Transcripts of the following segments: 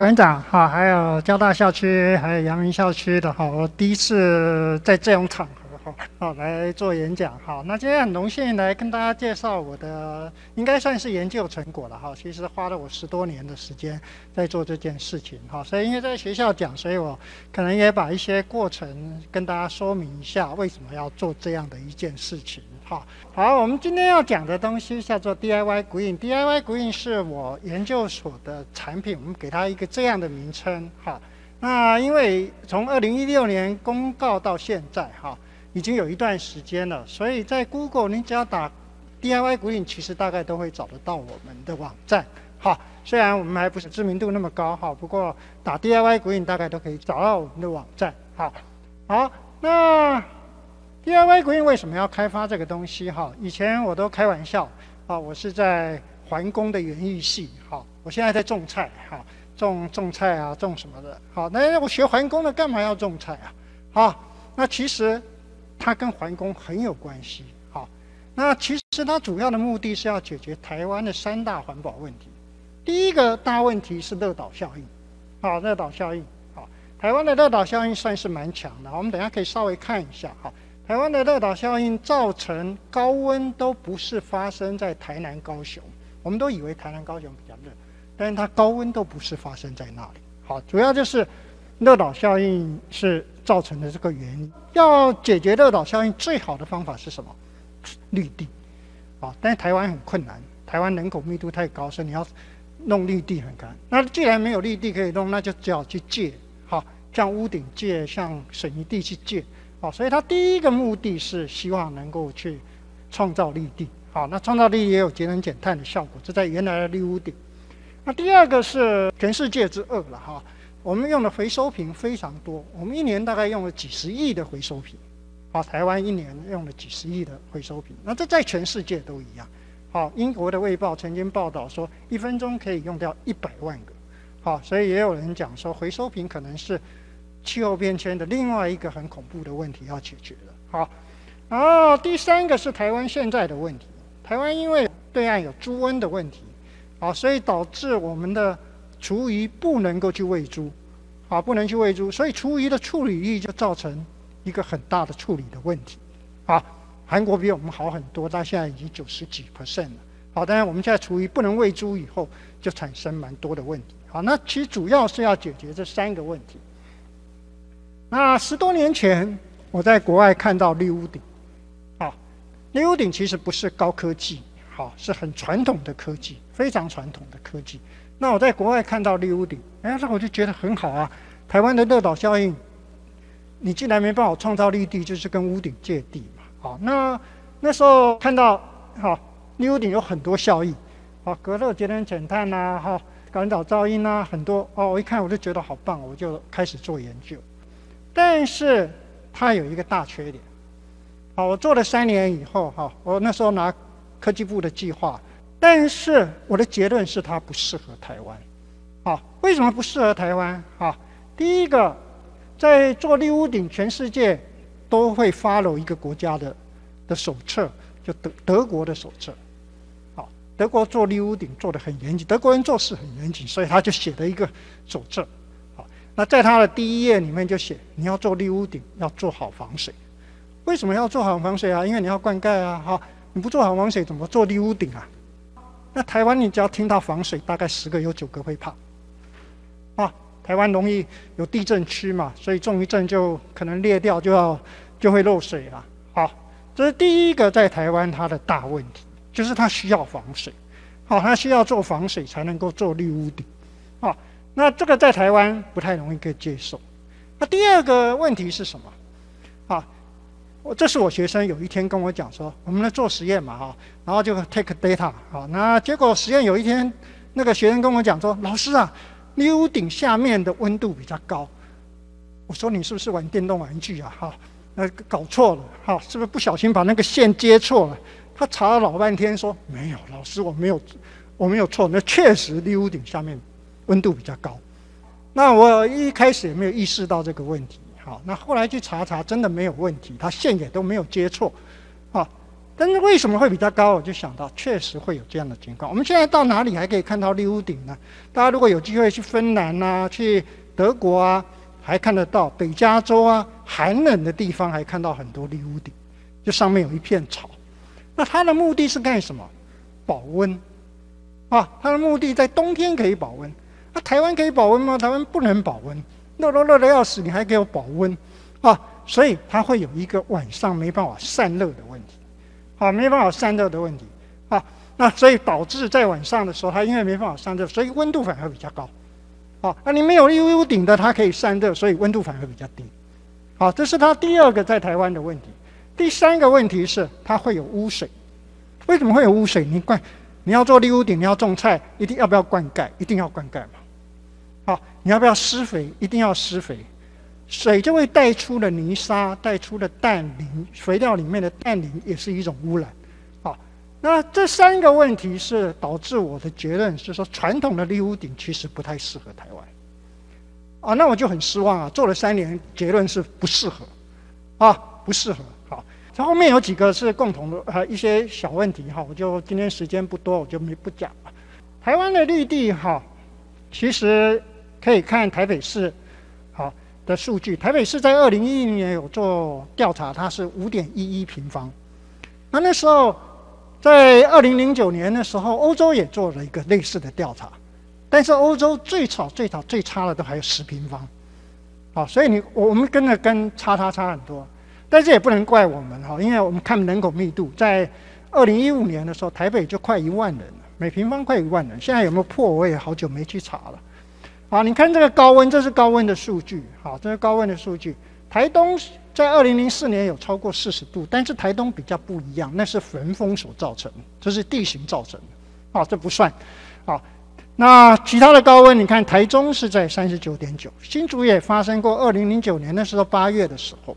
馆长哈，还有交大校区，还有阳明校区的哈，我第一次在这种场合来做演讲哈。那今天很荣幸来跟大家介绍我的，应该算是研究成果了哈。其实花了我10多年的时间在做这件事情哈。所以因为在学校讲，所以我可能也把一些过程跟大家说明一下，为什么要做这样的一件事情哈。好，我们今天要讲的东西叫做 DIY Green。DIY Green 是我研究所的产品，我们给它一个这样的名称哈。那因为从2016年公告到现在哈，已经有一段时间了，所以在 Google 你只要打 DIY Green， 其实大概都会找得到我们的网站哈。虽然我们还不是知名度那么高哈，不过打 DIY Green 大概都可以找到我们的网站哈。好，那 DIY Green 为什么要开发这个东西哈？以前我都开玩笑啊，我是在环工的园艺系哈，我现在在种菜哈，种菜啊，种什么的。好，那我学环工的干嘛要种菜啊？好，那其实它跟环工很有关系。好，那其实它主要的目的是要解决台湾的3大环保问题。第一个大问题是热岛效应。好，热岛效应。好，台湾的热岛效应算是蛮强的，我们等一下可以稍微看一下哈。台湾的热岛效应造成高温都不是发生在台南、高雄，我们都以为台南、高雄比较热，但是它高温都不是发生在那里。好，主要就是热岛效应是造成的这个原因。要解决热岛效应，最好的方法是什么？绿地。啊，但是台湾很困难，台湾人口密度太高，所以你要弄绿地很难。那既然没有绿地可以弄，那就只好去借，好，像屋顶借，像水泥地去借。好，所以它第一个目的是希望能够去创造绿地。好，那创造绿地也有节能减碳的效果，这在原来的绿屋顶。那第二个是全世界之恶了哈，我们用的回收瓶非常多，我们一年大概用了几十亿的回收瓶。好，台湾一年用了几十亿的回收瓶，那这在全世界都一样。好，英国的《卫报》曾经报道说，1分钟可以用掉100万个。好，所以也有人讲说，回收瓶可能是气候变迁的另外一个很恐怖的问题要解决的。好，然后第3个是台湾现在的问题。台湾因为对岸有猪瘟的问题，好，所以导致我们的厨余不能够去喂猪，好，不能去喂猪，所以厨余的处理率就造成一个很大的处理的问题。好，韩国比我们好很多，它现在已经90几%了。好，当然我们现在厨余不能喂猪以后，就产生蛮多的问题。好，那其实主要是要解决这3个问题。那10多年前，我在国外看到绿屋顶，好，绿屋顶其实不是高科技，好，是很传统的科技，非常传统的科技。那我在国外看到绿屋顶，那我就觉得很好啊。台湾的热岛效应，你既然没办法创造绿地，就是跟屋顶借地嘛。好，那时候看到，好，绿屋顶有很多效益，好，隔热、节能减碳啊，好，干扰噪音啊，很多哦。我一看我就觉得好棒，我就开始做研究。但是它有一个大缺点。好，我做了3年以后，哈，我那时候拿科技部的计划，但是我的结论是它不适合台湾。好，为什么不适合台湾？好，第一个，在做绿屋顶，全世界都会 follow 一个国家的手册，就德国的手册。好，德国做绿屋顶做得很严谨，德国人做事很严谨，所以他就写了一个手册。那在它的第1页里面就写，你要做绿屋顶要做好防水。为什么要做好防水啊？因为你要灌溉啊，哈，你不做好防水怎么做绿屋顶啊？那台湾你只要听到防水，大概10个有9个会怕。啊，台湾容易有地震区嘛，所以种一阵就可能裂掉，就会漏水了。好，这是第一个在台湾它的大问题，就是它需要防水。好，它需要做防水才能够做绿屋顶。好。那这个在台湾不太容易可以接受。那第2个问题是什么？啊，这是我学生有一天跟我讲说，我们来做实验嘛，哈，然后就 take data， 好，那结果实验有一天，那个学生跟我讲说，老师啊，绿屋顶下面的温度比较高。我说你是不是玩电动玩具啊？哈，搞错了，哈，是不是不小心把那个线接错了？他查了老半天说，没有，老师我没有错，那确实绿屋顶下面温度比较高。那我一开始也没有意识到这个问题，好，那后来去查，真的没有问题，它线也都没有接错，啊， 但是为什么会比较高？我就想到确实会有这样的情况。我们现在到哪里还可以看到绿屋顶呢？大家如果有机会去芬兰啊，去德国啊，还看得到。北加州啊，寒冷的地方还看到很多绿屋顶，就上面有一片草。那它的目的是干什么？保温啊，它的目的在冬天可以保温。那台湾可以保温吗？台湾不能保温，热都热得要死，你还给我保温啊？所以它会有一个晚上没办法散热的问题，啊，没办法散热的问题啊。那所以导致在晚上的时候，它因为没办法散热，所以温度反而比较高。啊，你没有屋顶的，它可以散热，所以温度反而比较低。好，这是它第二个在台湾的问题。第三个问题是它会有污水。为什么会有污水？你要做绿屋顶，你要种菜，一定要不要灌溉？一定要灌溉嘛。好，你要不要施肥？一定要施肥。水就会带出了泥沙，带出了氮磷，肥料里面的氮磷也是一种污染。好，那这三个问题是导致我的结论是说，传统的绿屋顶其实不太适合台湾。啊，那我就很失望啊！做了3年，结论是不适合，啊，不适合。好，这后面有几个是共同的一些小问题哈，我就今天时间不多，我就不讲了。台湾的绿地哈，其实可以看台北市好的数据。台北市在2010年有做调查，它是5.11平方。那时候在2009年的时候，欧洲也做了一个类似的调查。但是欧洲最差的都还有10平方，好，所以我们跟差很多，但是也不能怪我们哈，因为我们看人口密度，在2015年的时候，台北就快1万人了，每平方快1万人，现在有没有破我也好久没去查了。好，你看这个高温，这是高温的数据，好，这是高温的数据。台东在2004年有超过40度，但是台东比较不一样，那是焚风所造成的，这是地形造成的，好，这不算，好。那其他的高温，你看台中是在39.9，新竹也发生过2009年的时候8月的时候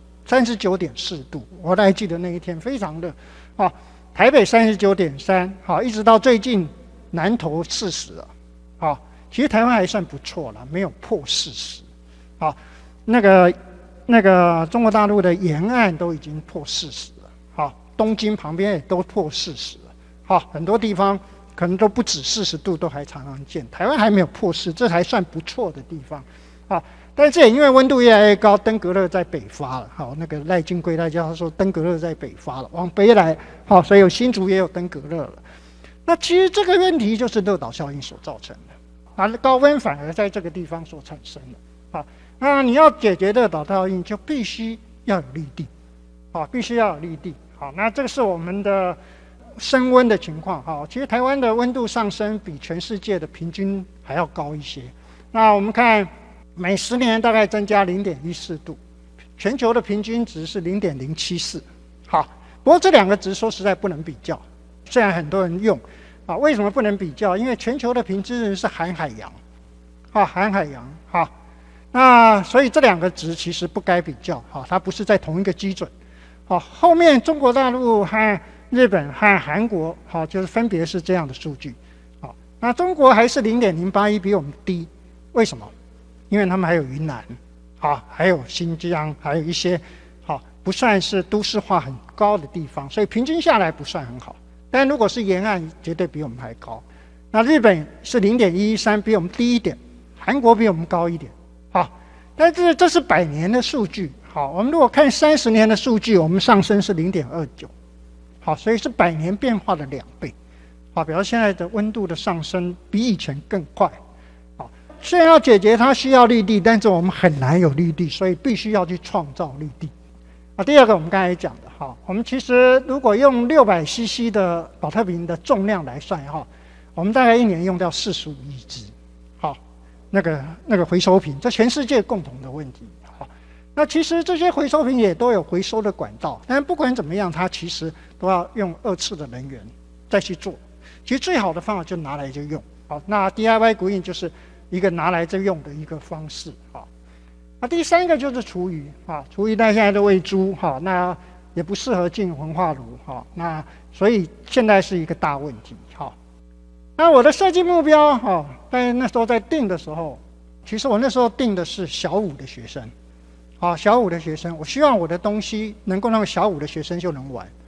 39.4度，我还记得那一天非常热，啊，台北39.3，好，一直到最近南投40了，好，其实台湾还算不错了，没有破40，好，那个中国大陆的沿岸都已经破40了，好，东京旁边也都破40了，好，很多地方可能都不止40度，都还常常见。台湾还没有破40，这还算不错的地方，啊，但是也因为温度越来越高，登革热在北发了。好，那个赖金贵大家说登革热在北发了，往北来，好，所以有新竹也有登革热了。那其实这个问题就是热岛效应所造成的，啊，高温反而在这个地方所产生的，啊，那你要解决热岛效应，就必须要有绿地，啊，必须要有绿地。好，那这个是我们的升温的情况，哈，其实台湾的温度上升比全世界的平均还要高一些。那我们看每10年大概增加0.14度，全球的平均值是0.074。好，不过这2个值说实在不能比较，虽然很多人用，啊，为什么不能比较？因为全球的平均值是含海洋，啊，含海洋，好，那所以这2个值其实不该比较，哈，它不是在同一个基准。好，后面中国大陆和日本和韩国，好，就是分别是这样的数据，好，那中国还是0.081，比我们低，为什么？因为他们还有云南，好，还有新疆，还有一些，好，不算是都市化很高的地方，所以平均下来不算很好。但如果是沿岸，绝对比我们还高。那日本是0.113，比我们低一点，韩国比我们高一点，好，但是这是100年的数据，好，我们如果看30年的数据，我们上升是0.29。好，所以是100年变化的2倍，好，比如现在的温度的上升比以前更快，好，虽然要解决它需要绿地，但是我们很难有绿地，所以必须要去创造绿地。啊，第二个我们刚才讲的，哈，我们其实如果用600cc 的保特瓶的重量来算，哈，我们大概1年用掉45亿只，好，那个回收瓶，这全世界共同的问题。那其实这些回收瓶也都有回收的管道，但不管怎么样，它其实都要用2次的能源再去做。其实最好的方法就拿来就用。好，那 DIY green 就是一个拿来就用的一个方式。好，那第3个就是厨余啊，厨余那现在都喂猪，好，那也不适合进焚化炉，好，那所以现在是一个大问题。好，那我的设计目标，哈，在那时候在定的时候，其实我那时候定的是小5的学生。好，小5的学生，我希望我的东西能够让小5的学生就能玩。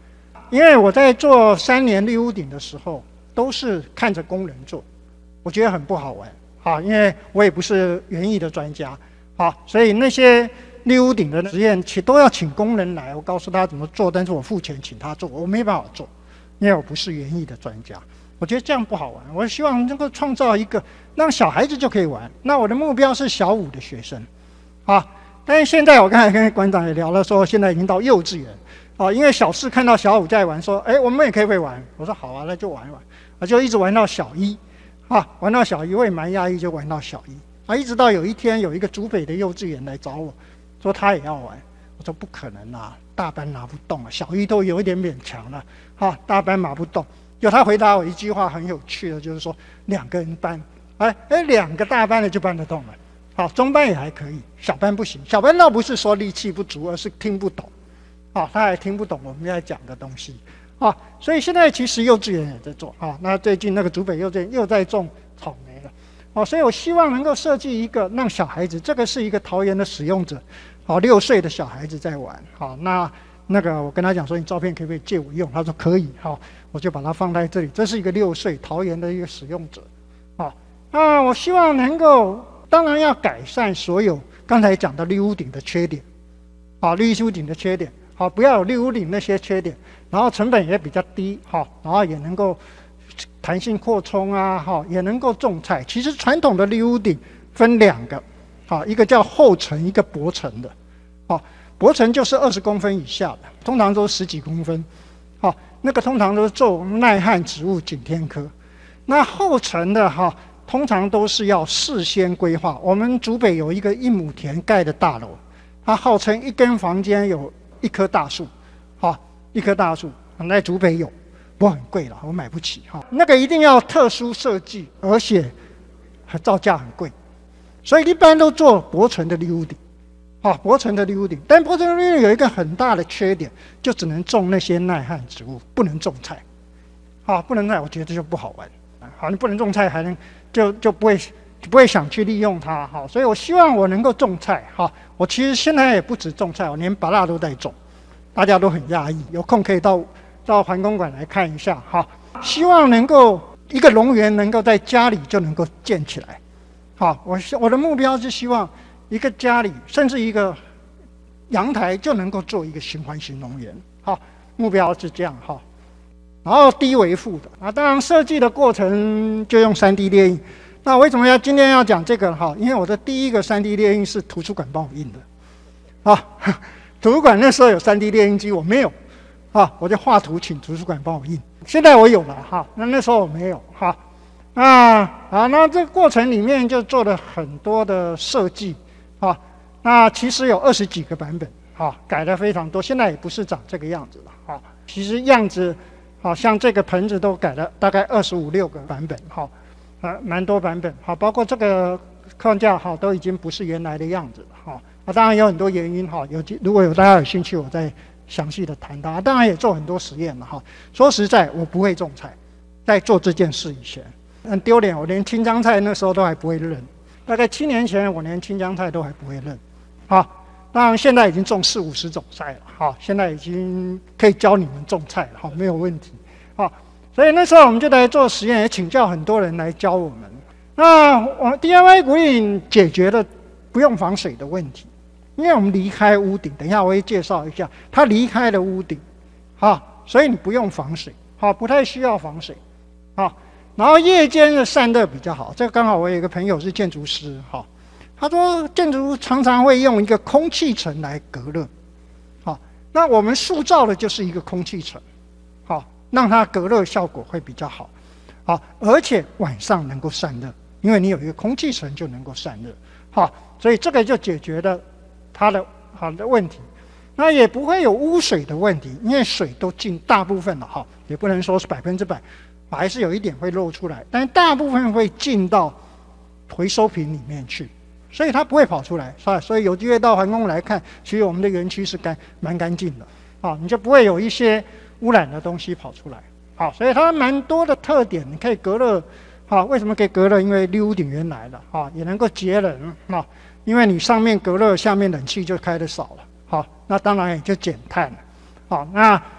因为我在做3年绿屋顶的时候，都是看着工人做，我觉得很不好玩。因为我也不是园艺的专家，所以那些绿屋顶的实验都要请工人来，我告诉他怎么做，但是我付钱请他做，我没办法做，因为我不是园艺的专家。我觉得这样不好玩，我希望能够创造一个让小孩子就可以玩。那我的目标是小5的学生，但是现在我刚才跟馆长也聊了，说现在已经到幼稚园，因为小4看到小5在玩，说，我们也可以会玩。我说好啊，那就玩一玩，我就一直玩到小1。玩到小1，我也蛮压抑，就玩到小1。一直到有一天，有一个竹北的幼稚园来找我，说他也要玩。我说不可能啊，大班拿不动啊，小1都有一点勉强了，大班拿不动。就他回答我一句话很有趣的，就是说2个人搬，2个大班的就搬得动了。中班也还可以，小班不行。小班倒不是说力气不足，而是听不懂，他还听不懂我们在讲的东西。所以现在其实幼稚园也在做，那最近那个竹北幼稚园又在种草莓了，所以我希望能够设计一个让小孩子，这个是一个桃园的使用者，6岁的小孩子在玩，那个我跟他讲说，你照片可不可以借我用？他说可以，我就把它放在这里。这是一个6岁桃园的一个使用者，那我希望能够，当然要改善所有刚才讲的绿屋顶的缺点，绿屋顶的缺点，不要有绿屋顶那些缺点。然后成本也比较低，然后也能够弹性扩充啊，也能够种菜。其实传统的绿屋顶分2个，一个叫厚层，一个薄层的，薄层就是20公分以下的，通常都是10几公分，那个通常都是种耐旱植物景天科。那厚层的通常都是要事先规划。我们竹北有一个1亩田盖的大楼，它号称1间房间有1棵大树，1棵大树，在竹北有，不过很贵了，我买不起那个一定要特殊设计，而且造价很贵，所以一般都做薄层的绿屋顶，薄层的绿屋顶。但薄层的绿屋顶有一个很大的缺点，就只能种那些耐旱植物，不能种菜，不能菜，我觉得这就不好玩。你不能种菜，还能就不会想去利用它，所以我希望我能够种菜，我其实现在也不止种菜，我连芭乐都在种。大家都很讶异，有空可以到环公馆来看一下，希望能够一个农园能够在家里就能够建起来，我的目标是希望一个家里甚至一个阳台就能够做一个循环型农园，目标是这样，然后低微复的当然设计的过程就用3D 列印。那为什么今天要讲这个？因为我的第一个3D 列印是图书馆帮我印的，图书馆那时候有3D 列印机，我没有，我就画图请图书馆帮我印。现在我有了，那时候我没有，那这个过程里面就做了很多的设计，那其实有20几个版本，改了非常多，现在也不是长这个样子了，其实样子，像这个盆子都改了大概25、6个版本，蛮多版本，包括这个框架，都已经不是原来的样子了，当然有很多原因，如果有大家有兴趣，我再详细的谈它。当然也做很多实验了，说实在，我不会种菜，在做这件事以前，很丢脸，我连青江菜那时候都还不会认。大概7年前，我连青江菜都还不会认，当然现在已经种40、50种菜了，现在已经可以教你们种菜了，没有问题，所以那时候我们就来做实验，也请教很多人来教我们。那我 DIY 古岭解决了不用防水的问题，因为我们离开屋顶，等一下我会介绍一下，它离开了屋顶，所以你不用防水，不太需要防水，然后夜间的散热比较好。这个刚好我有一个朋友是建筑师，他说建筑常常会用一个空气层来隔热，那我们塑造的就是一个空气层，让它隔热效果会比较好，而且晚上能够散热，因为你有一个空气层就能够散热，所以这个就解决了它的问题。那也不会有污水的问题，因为水都进大部分了，也不能说是100%，还是有一点会漏出来，但大部分会进到回收瓶里面去，所以它不会跑出来，所以有机会到环工来看，其实我们的园区是蛮干净的，你就不会有一些污染的东西跑出来，所以它蛮多的特点，你可以隔热，为什么可以隔热？因为绿屋顶原来的，也能够节能，因为你上面隔热，下面冷气就开得少了，那当然也就减碳了，那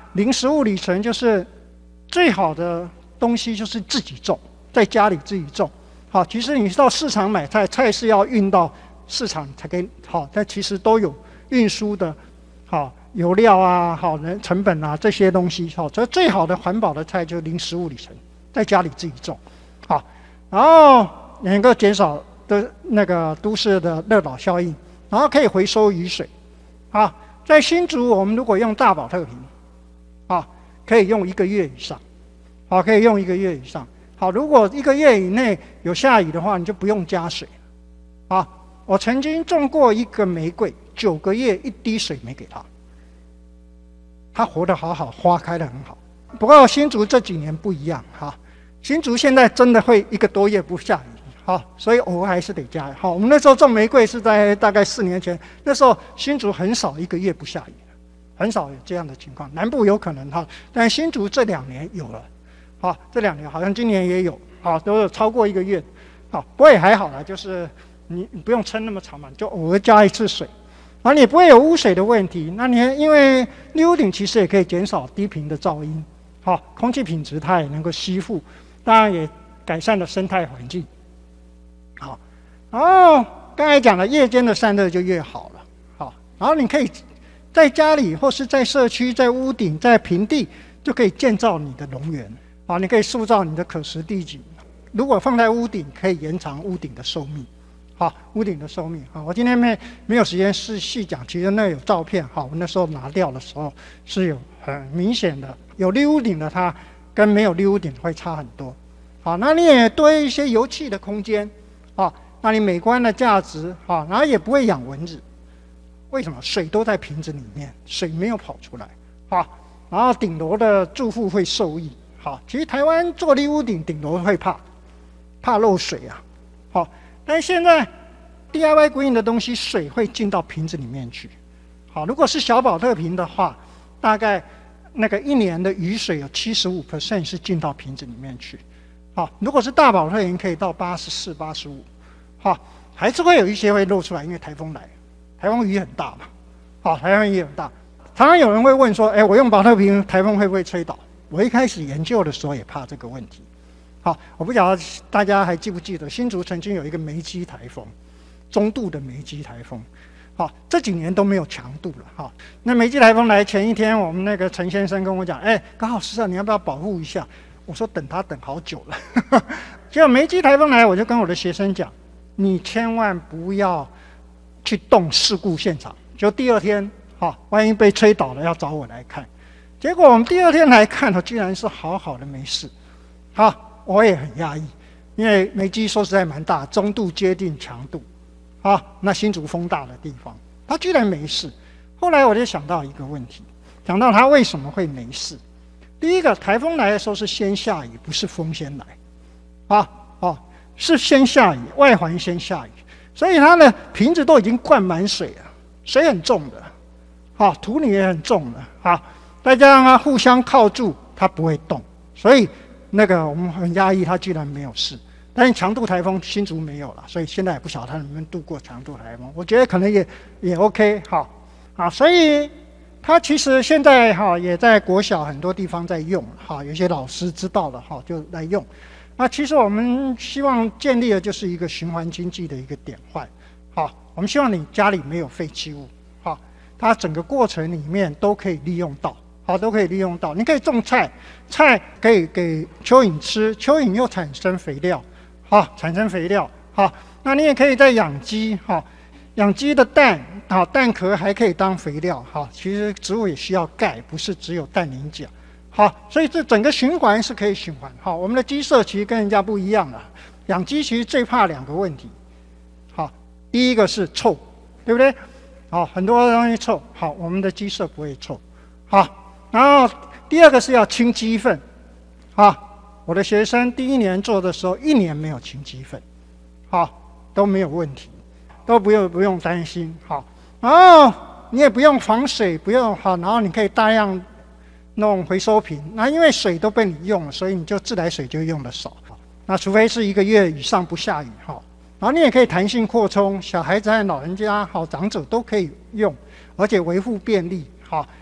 零食物里程就是最好的东西就是自己种，在家里自己种。好，其实你到市场买菜，菜是要运到市场才可以好，但其实都有运输的，好油料啊，好人成本啊这些东西。好，所以最好的环保的菜就是零食物里程，在家里自己种。好，然后能够减少的那个都市的热岛效应，然后可以回收雨水。啊，在新竹我们如果用大保特瓶，啊，可以用1个月以上，好，可以用1个月以上。好，如果1个月以内有下雨的话，你就不用加水。啊，我曾经种过一个玫瑰，9个月1滴水没给它，它活得好好，花开得很好。不过新竹这几年不一样哈，新竹现在真的会1个多月不下雨，好，所以偶尔还是得加。好，我们那时候种玫瑰是在大概4年前，那时候新竹很少1个月不下雨，很少有这样的情况。南部有可能哈，但新竹这2年有了，好，这2年好像今年也有，好，都有超过1个月，好，不过也还好啦，就是你不用撑那么长嘛，就偶尔加1次水。然后你不会有污水的问题，那你因为绿屋顶其实也可以减少低频的噪音，好，空气品质它也能够吸附，当然也改善了生态环境。好，然后刚才讲了，夜间的散热就越好了，好，然后你可以在家里或是在社区、在屋顶、在平地就可以建造你的农园，好，你可以塑造你的可食地景。如果放在屋顶，可以延长屋顶的寿命。好，屋顶的寿命。好，我今天没有时间细讲，其实那有照片。好，我那时候拿掉的时候是有很明显的，有绿屋顶的它跟没有绿屋顶会差很多。好，那你也多一些油气的空间，啊，那你美观的价值，啊，然后也不会养蚊子。为什么？水都在瓶子里面，水没有跑出来。好，然后顶楼的住户会受益。好，其实台湾做绿屋顶，顶楼会怕漏水啊。好。但现在 DIY green 的东西，水会进到瓶子里面去。好，如果是小保特瓶的话，大概那个1年的雨水有75% 是进到瓶子里面去。好，如果是大保特瓶，可以到84、85。好，还是会有一些会漏出来，因为台风来，台风雨很大嘛。好，台风雨很大，常常有人会问说：“哎，我用保特瓶，台风会不会吹倒？”我一开始研究的时候也怕这个问题。好，我不晓得大家还记不记得，新竹曾经有一个梅基台风，中度的梅基台风。好，这几年都没有强度了。好，那梅基台风来前一天，我们那个陈先生跟我讲，哎，刚好是啊，你要不要保护一下？我说等好久了。结果梅基台风来，我就跟我的学生讲，你千万不要去动事故现场。就第2天，好，万一被吹倒了，要找我来看。结果我们第2天来看，居然是好好的没事。好。我也很压抑，因为梅基说实在蛮大，中度接近强度，啊，那新竹风大的地方，它居然没事。后来我就想到一个问题，想到它为什么会没事。第一个，台风来的时候是先下雨，不是风先来，是先下雨，外环先下雨，所以它的瓶子都已经灌满水了，水很重的，土里也很重的，再加上它互相靠住，它不会动，所以。那个我们很压抑，它居然没有事，但是强度台风新竹没有了，所以现在也不晓得它能不能度过强度台风。我觉得可能也 OK， 好，所以它其实现在也在国小很多地方在用，有些老师知道了就来用。那其实我们希望建立的就是一个循环经济的一个典范，我们希望你家里没有废弃物，它整个过程里面都可以利用到。都可以利用到。你可以种菜，菜可以给蚯蚓吃，蚯蚓又产生肥料，产生肥料，那你也可以在养鸡，养鸡的蛋，蛋壳还可以当肥料，其实植物也需要钙，不是只有氮磷钾，所以这整个循环是可以循环，我们的鸡舍其实跟人家不一样了，养鸡其实最怕2个问题，第一个是臭，对不对？很多东西臭，我们的鸡舍不会臭，然后第2个是要清鸡粪，我的学生第1年做的时候，1年没有清鸡粪，都没有问题，都不用担心，然后你也不用防水，不用然后你可以大量弄回收瓶，那因为水都被你用了，所以你就自来水就用的少，那除非是1个月以上不下雨，然后你也可以弹性扩充，小孩子和老人家长者都可以用，而且维护便利，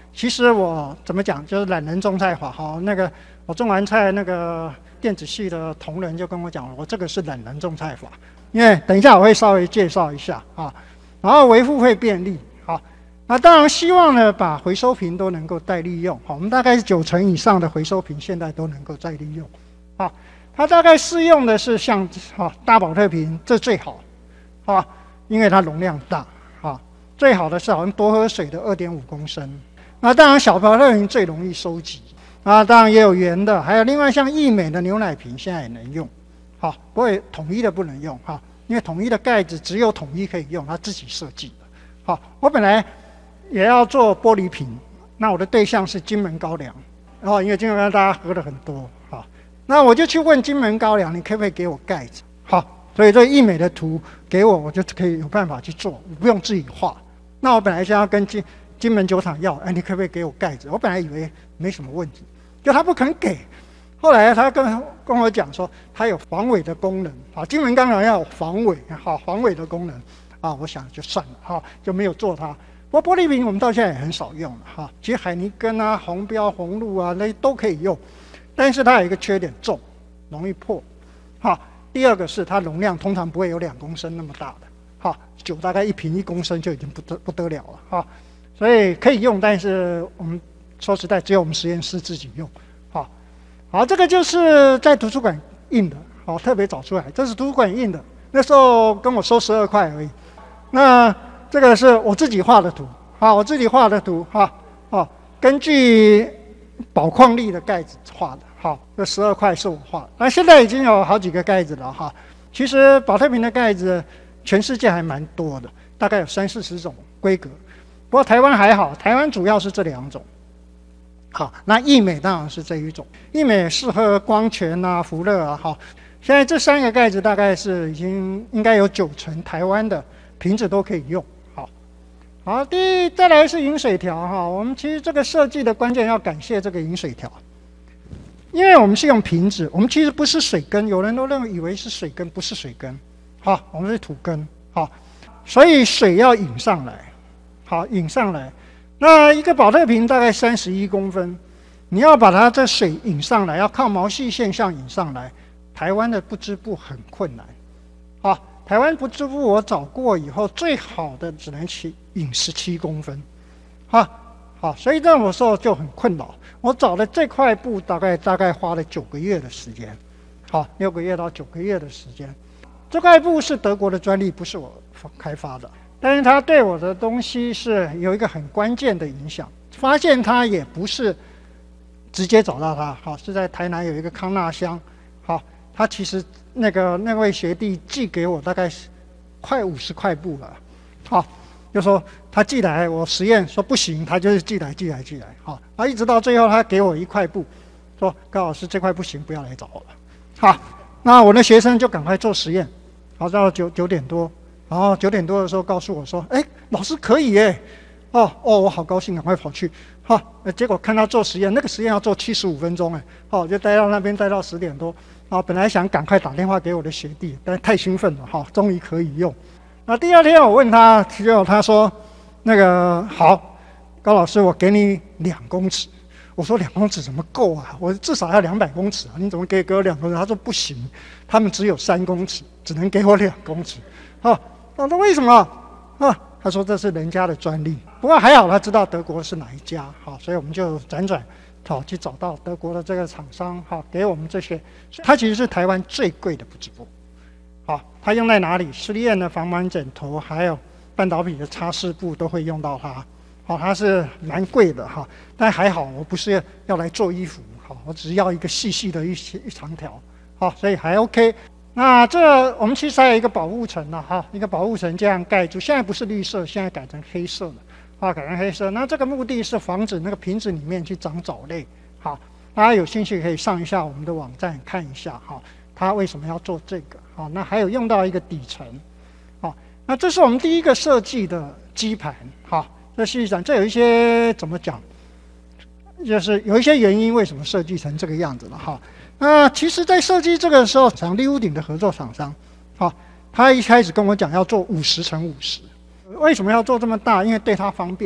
其实我怎么讲，就是懒人种菜法哈。那个我种完菜，那个电子系的同仁就跟我讲了，我这个是懒人种菜法。因为等一下我会稍微介绍一下啊，然后维护会便利。好，那当然希望呢，把回收瓶都能够再利用。好，我们大概是90%以上的回收瓶现在都能够再利用。好，它大概适用的是像大保特瓶，这最好啊，因为它容量大啊。最好的是好像多喝水的2.5公升。那当然小保特瓶最容易收集啊，当然也有圆的，还有另外像益美的牛奶瓶现在也能用。好，不过统一的不能用哈，因为统一的盖子只有统一可以用，它自己设计的。好，我本来也要做玻璃瓶，那我的对象是金门高粱，然后因为金门高粱大家喝的很多，好，那我就去问金门高粱，你可不可以给我盖子？好，所以这益美的图给我，我就可以有办法去做，我不用自己画。那我本来就要跟金门酒厂要，哎，你可不可以给我盖子？我本来以为没什么问题，就他不肯给。后来他跟我讲说，它有防伪的功能，啊，金门高粱要有防伪，好，防伪的功能，啊，我想就算了，哈，就没有做它。不过玻璃瓶我们到现在也很少用了，哈，其实海尼根啊、红标、红露啊那都可以用，但是它有一个缺点，重，容易破，哈。第二个是它容量通常不会有2公升那么大的，哈，酒大概1瓶1公升就已经不得了了，哈，所以可以用，但是我们说实在只有我们实验室自己用。好，这个就是在图书馆印的，好，特别找出来，这是图书馆印的，那时候跟我收12块而已。那这个是我自己画的图，好，我自己画的图，哈，哦，根据宝矿力的盖子画的，好，这12块是我画的。那现在已经有好几个盖子了，哈。其实宝特瓶的盖子全世界还蛮多的，大概有30-40种规格，不过台湾还好，台湾主要是这2种。好，那益美当然是这一种，益美适合光泉啊、福乐啊。好，现在这3个盖子大概是应该有90%台湾的瓶子都可以用。好，再来是饮水条哈。我们其实这个设计的关键要感谢这个饮水条，因为我们是用瓶子，我们其实不是水根，有人都以为是水根，不是水根。好，我们是土根。好，所以水要引上来，好，引上来。那一个保特瓶大概31公分，你要把它这水引上来，要靠毛细现象引上来，台湾的不织布很困难。好，台湾不织布我找过以后，最好的只能引17公分。好，所以那我说就很困扰。我找的这块布大概花了9个月的时间，好，6个月到9个月的时间。这块布是德国的专利，不是我开发的。但是它对我的东西是有一个很关键的影响。发现它也不是直接找到它，好，是在台南有一个康纳香，好，他其实那位学弟寄给我大概快50块布了，好，就说他寄来，我实验说不行，他就是寄来，好，他一直到最后他给我1块布，说高老师这块不行，不要来找我了，好，那我的学生就赶快做实验，好，到9点多。然后9点多的时候告诉我说：“哎，老师可以耶！”我好高兴，赶快跑去。结果看他做实验，那个实验要做75分钟，我就待到那边待到10点多。本来想赶快打电话给我的学弟，但是太兴奋了，终于可以用。那第2天我问他，结果他说：“那个好，高老师，我给你2公尺。”我说2公尺怎么够啊？我至少要200公尺啊！你怎么可以给我2公尺？他说不行，他们只有3公尺，只能给我2公尺。我说为什么？他说这是人家的专利。不过还好他知道德国是哪一家，所以我们就辗转去找到德国的这个厂商，给我们这些。它其实是台湾最贵的不织布。它用在哪里？施利燕的防螨枕头，还有半导体的擦拭布都会用到它。它是蛮贵的但还好我不是要来做衣服，我只是要一个细细的一长条，所以还 OK。那这我们其实还有一个保护层一个保护层这样盖住，现在不是绿色，现在改成黑色了，改成黑色。那这个目的是防止那个瓶子里面去长藻类。好，大家有兴趣可以上一下我们的网站看一下它为什么要做这个。那还有用到一个底层。那这是我们第一个设计的基盘。这实际上这有一些怎么讲，就是有一些原因为什么设计成这个样子了那其实，在设计这个的时候，利屋顶的合作厂商，他一开始跟我讲要做50×50，为什么要做这么大？因为对他方便，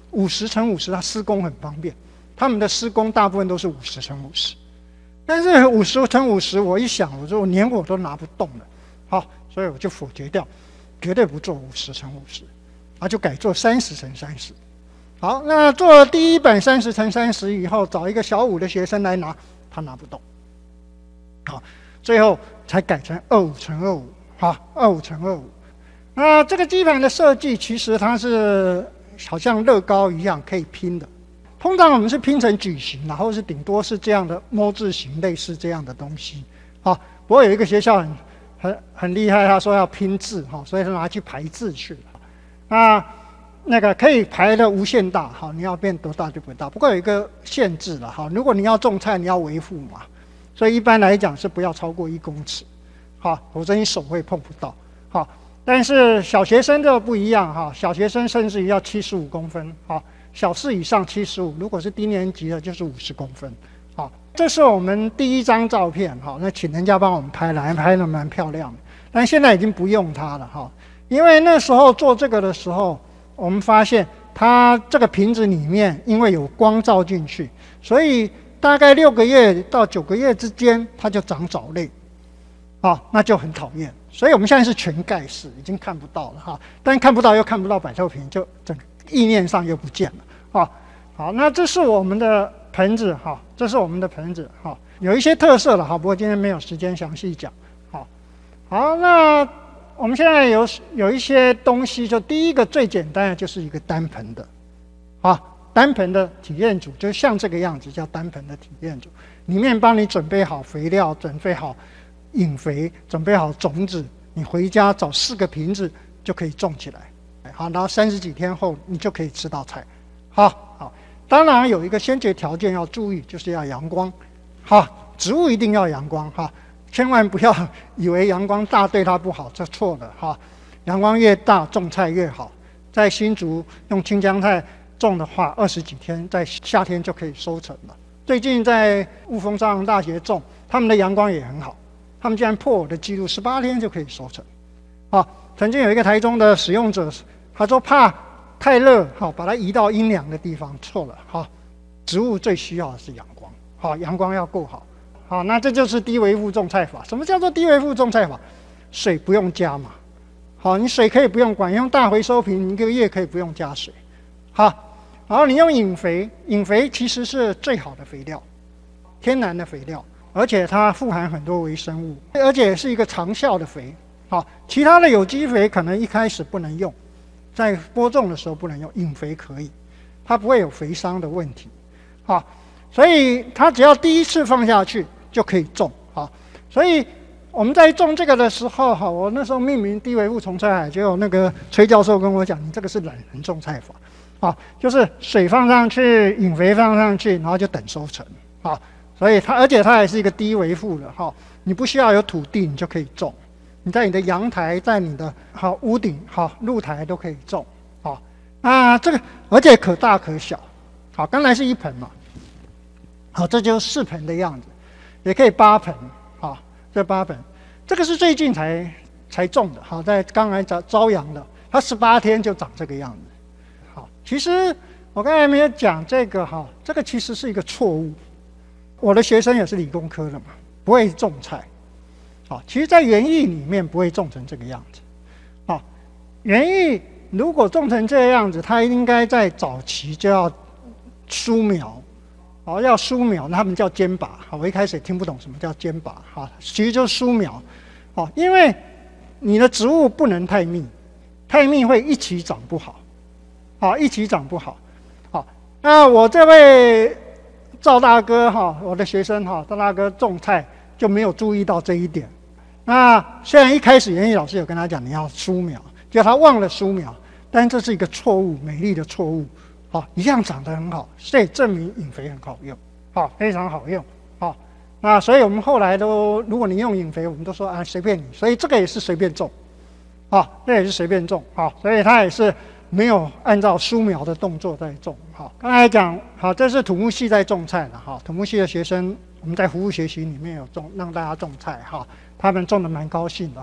50×50，它施工很方便。他们的施工大部分都是50×50，但是50×50，我一想，我说我连我都拿不动了，好，所以我就否决掉，绝对不做50×50，就改做30×30。好，那做了第一版30×30以后，找一个小5的学生来拿，他拿不动，好，最后才改成25×25，好，25×25。那这个基盘的设计，其实它是好像乐高一样可以拼的。通常我们是拼成矩形，然后是顶多是这样的摸字形，类似这样的东西。好，不过有一个学校很厉害，他说要拼字，所以他拿去排字去了。那个可以排的无限大，好，你要变多大就多大。不过有一个限制了，好，如果你要种菜，你要微复嘛，所以一般来讲是不要超过1公尺，好，否则你手会碰不到。好，但是小学生就不一样哈，小学生甚至于要75公分，好。小4以上75，如果是低年级的，就是50公分。好，这是我们第一张照片，好，那请人家帮我们拍了，还拍得蛮漂亮的。但现在已经不用它了，哈，因为那时候做这个的时候，我们发现它这个瓶子里面因为有光照进去，所以大概6个月到9个月之间，它就长藻类，啊，那就很讨厌。所以我们现在是全盖式，已经看不到了哈，但看不到又看不到百透瓶，就整个意念上又不见了啊。好，那这是我们的盆子哈，这是我们的盆子哈，有一些特色了哈，不过今天没有时间详细讲。好，那我们现在有一些东西，就第一个最简单的就是一个单盆的，啊，单盆的体验组就像这个样子，叫单盆的体验组，里面帮你准备好肥料，准备好引肥，准备好种子，你回家找4个瓶子就可以种起来。好，然后30几天后你就可以吃到菜。好，当然有一个先决条件要注意，就是要阳光。好，植物一定要阳光哈，千万不要以为阳光大对它不好，这错了哈。阳光越大，种菜越好。在新竹用青江菜种的话，20几天在夏天就可以收成了。最近在雾峰朝阳大学种，他们的阳光也很好，他们竟然破我的记录，18天就可以收成。曾经有一个台中的使用者，他说怕太热，把它移到阴凉的地方，错了，植物最需要的是阳光，阳光要够好。好，那这就是低微复种菜法。什么叫做低微复种菜法？水不用加嘛。好，你水可以不用管，用大回收瓶，你1个月可以不用加水。好，然后你用引肥，引肥其实是最好的肥料，天然的肥料，而且它富含很多微生物，而且是一个长效的肥。好，其他的有机肥可能一开始不能用，在播种的时候不能用，引肥可以，它不会有肥伤的问题。好，所以它只要第一次放下去就可以种。好，所以我们在种这个的时候，我那时候命名低微复虫菜海，就有那个崔教授跟我讲，你这个是懒人种菜法，就是水放上去，引肥放上去，然后就等收成。所以而且它还是一个低微复的，你不需要有土地，你就可以种。你在你的阳台，在你的屋顶、露台都可以种。这个而且可大可小。好，刚才是1盆嘛。好，这就是4盆的样子，也可以8盆。这8盆，这个是最近才种的。好，在刚才朝阳的，它18天就长这个样子。好，其实我刚才没有讲这个这个其实是一个错误。我的学生也是理工科的嘛，不会种菜。其实，在园艺里面不会种成这个样子。园艺如果种成这个样子，它应该在早期就要疏苗，要疏苗，他们叫间拔。我一开始也听不懂什么叫间拔，其实就是疏苗。因为你的植物不能太密，太密会一起长不好。一起长不好。那我这位赵大哥我的学生赵大哥种菜就没有注意到这一点。那虽然一开始园艺老师有跟他讲你要疏苗，结果他忘了疏苗，但这是一个错误，美丽的错误。一样长得很好，所以证明引肥很好用，非常好用。那所以我们后来都，如果你用引肥，我们都说随便你。所以这个也是随便种，这也是随便种，所以它也是没有按照疏苗的动作在种。刚才讲这是土木系在种菜的土木系的学生，我们在服务学习里面有种，让大家种菜他们种的蛮高兴的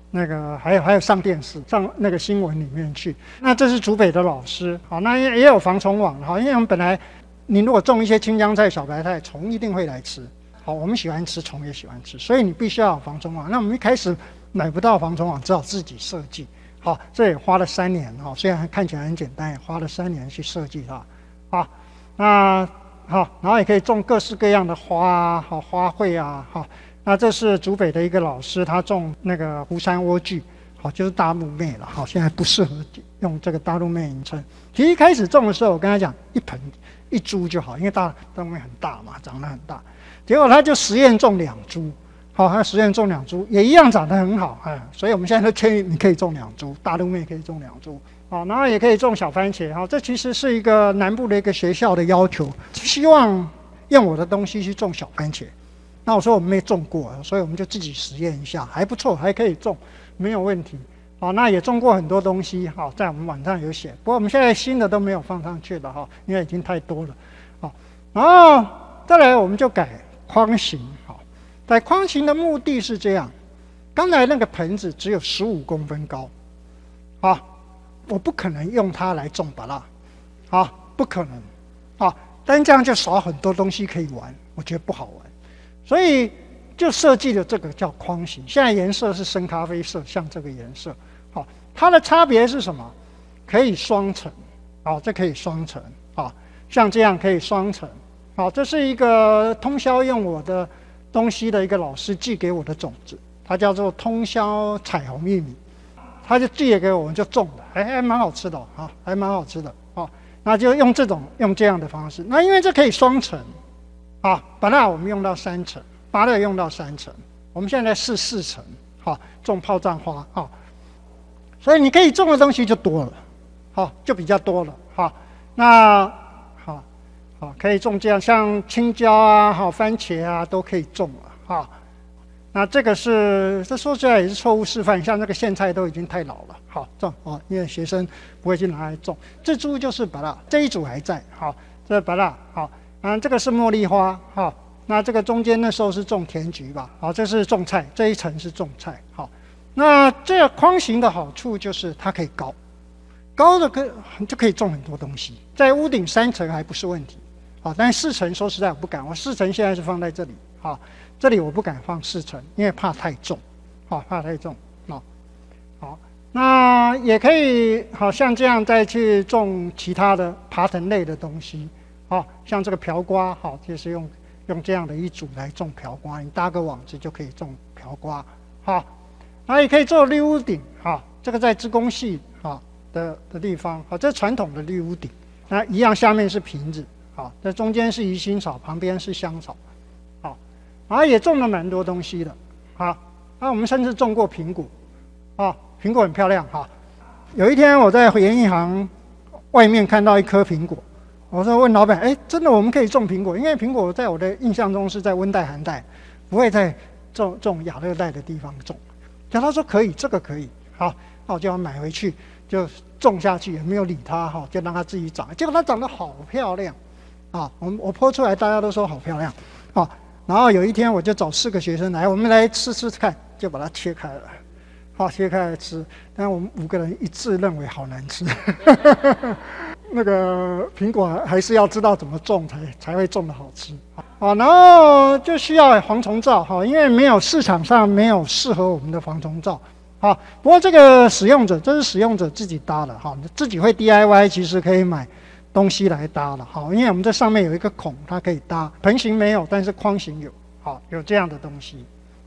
那个还有上电视，上那个新闻里面去。那这是竹北的老师，好，那也有防虫网，好，因为我们本来你如果种一些青江菜、小白菜，虫一定会来吃。好，我们喜欢吃，虫也喜欢吃，所以你必须要有防虫网。那我们一开始买不到防虫网，只好自己设计。好，这也花了3年，哈，虽然看起来很简单，也花了3年去设计它。好，那好，然后也可以种各式各样的花啊，好花卉啊，好。那这是竹北的一个老师，他种那个湖山莴苣，好，就是大陆妹了，好，现在不适合用这个大陆妹名称。其实一开始种的时候，我跟他讲一盆1株就好，因为大陆妹很大嘛，长得很大。结果他就实验种2株，好，他实验种2株，也一样长得很好，所以我们现在都建议你可以种2株，大陆妹可以种2株，好，然后也可以种小番茄，好，这其实是一个南部的一个学校的要求，希望用我的东西去种小番茄。那我说我们没种过，所以我们就自己实验一下，还不错，还可以种，没有问题。好，那也种过很多东西，好，在我们网上有写，不过我们现在新的都没有放上去了哈，因为已经太多了。好，然后再来我们就改框型，好，改框型的目的是这样，刚才那个盆子只有15公分高，好，我不可能用它来种芭乐，好，不可能，好，但这样就少很多东西可以玩，我觉得不好玩。所以就设计了这个叫框型，现在颜色是深咖啡色，像这个颜色。好，它的差别是什么？可以双层，好，这可以双层，好，像这样可以双层。好，这是一个通宵用我的东西的一个老师寄给我的种子，它叫做通宵彩虹玉米，他就寄给我们就种了，还蛮好吃的啊，还蛮好吃的啊。那就用这样的方式，那因为这可以双层。啊，芭乐我们用到3层，芭乐用到3层，我们现在是4层，好，种炮仗花，好，所以你可以种的东西就多了，好，就比较多了，好，那好，可以种这样，像青椒啊，好，番茄啊，都可以种了，好，那这说起来也是错误示范，像这个苋菜都已经太老了，好种哦，因为学生不会去拿来种，这株就是芭乐，这一组还在，好，这是芭乐，好。这个是茉莉花，好，那这个中间那时候是种甜菊吧，好，这是种菜，这一层是种菜，好，那这个框型的好处就是它可以高，高的就可以种很多东西，在屋顶3层还不是问题，好，但4层说实在我不敢，我4层现在是放在这里，好，这里我不敢放4层，因为怕太重，好，怕太重，好，那也可以好像这样再去种其他的爬藤类的东西。好，像这个瓢瓜，好，就是用这样的一组来种瓢瓜，你搭个网子就可以种瓢瓜，好，然后也可以做绿屋顶，好，这个在织工系好的地方，好，这是传统的绿屋顶，那一样下面是瓶子，好，这中间是鱼腥草，旁边是香草，好，然后也种了蛮多东西的，好，那我们甚至种过苹果，啊，苹果很漂亮，哈，有一天我在盐艺行外面看到一颗苹果。我说问老板，真的我们可以种苹果，因为苹果在我的印象中是在温带、寒带，不会在这种亚热带的地方种。然后他说可以，这个可以，好，那我就要买回去，就种下去，也没有理它，哈，就让它自己长。结果它长得好漂亮，啊，我剖出来，大家都说好漂亮，啊，然后有一天我就找4个学生来，我们来吃吃看，就把它切开了，好，切开来吃，但我们5个人一致认为好难吃。那个苹果还是要知道怎么种才会种得好吃啊，然后就需要防虫罩哈，因为市场上没有适合我们的防虫罩啊。不过这是使用者自己搭的哈，自己会 DIY 其实可以买东西来搭的哈，因为我们这上面有一个孔，它可以搭，盆形没有，但是框形有，好，有这样的东西，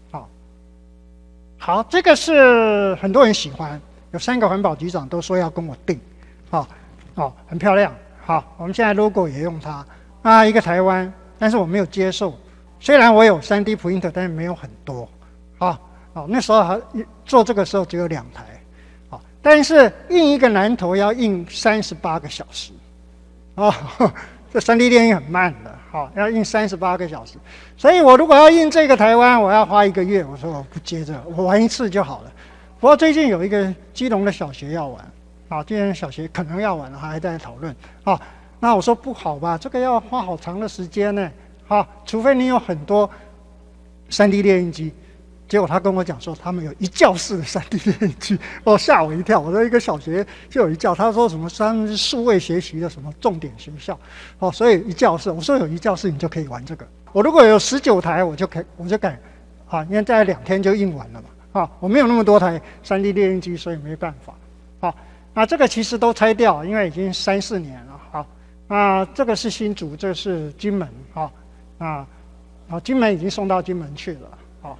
好，这个是很多人喜欢，有3个环保局长都说要跟我订，很漂亮。好，我们现在 logo 也用它，一个台湾，但是我没有接受。虽然我有3D printer，但是没有很多。那时候做这个时候只有2台，但是印一个南投要印38个小时，这3D 列印很慢的，要印38个小时。所以我如果要印这个台湾，我要花1个月。我说我不接着，我玩1次就好了。不过最近有一个基隆的小学要玩。今天小学可能要玩了，还在讨论。那我说不好吧，这个要花好长的时间呢。除非你有很多3D 列印机， 结果他跟我讲说，他们有一教室的3D 列印机，哦，吓我一跳。我说一个小学就有一教，他说什么他们是数位学习的什么重点学校，哦，所以一教室，我说有一教室你就可以玩这个。我如果有19台，我就敢，啊，因为在2天就印完了嘛，啊，我没有那么多台3D 列印机，所以没办法，好，那这个其实都拆掉，因为已经3、4年了，好，那这个是新竹，这是金门，好，金门已经送到金门去了。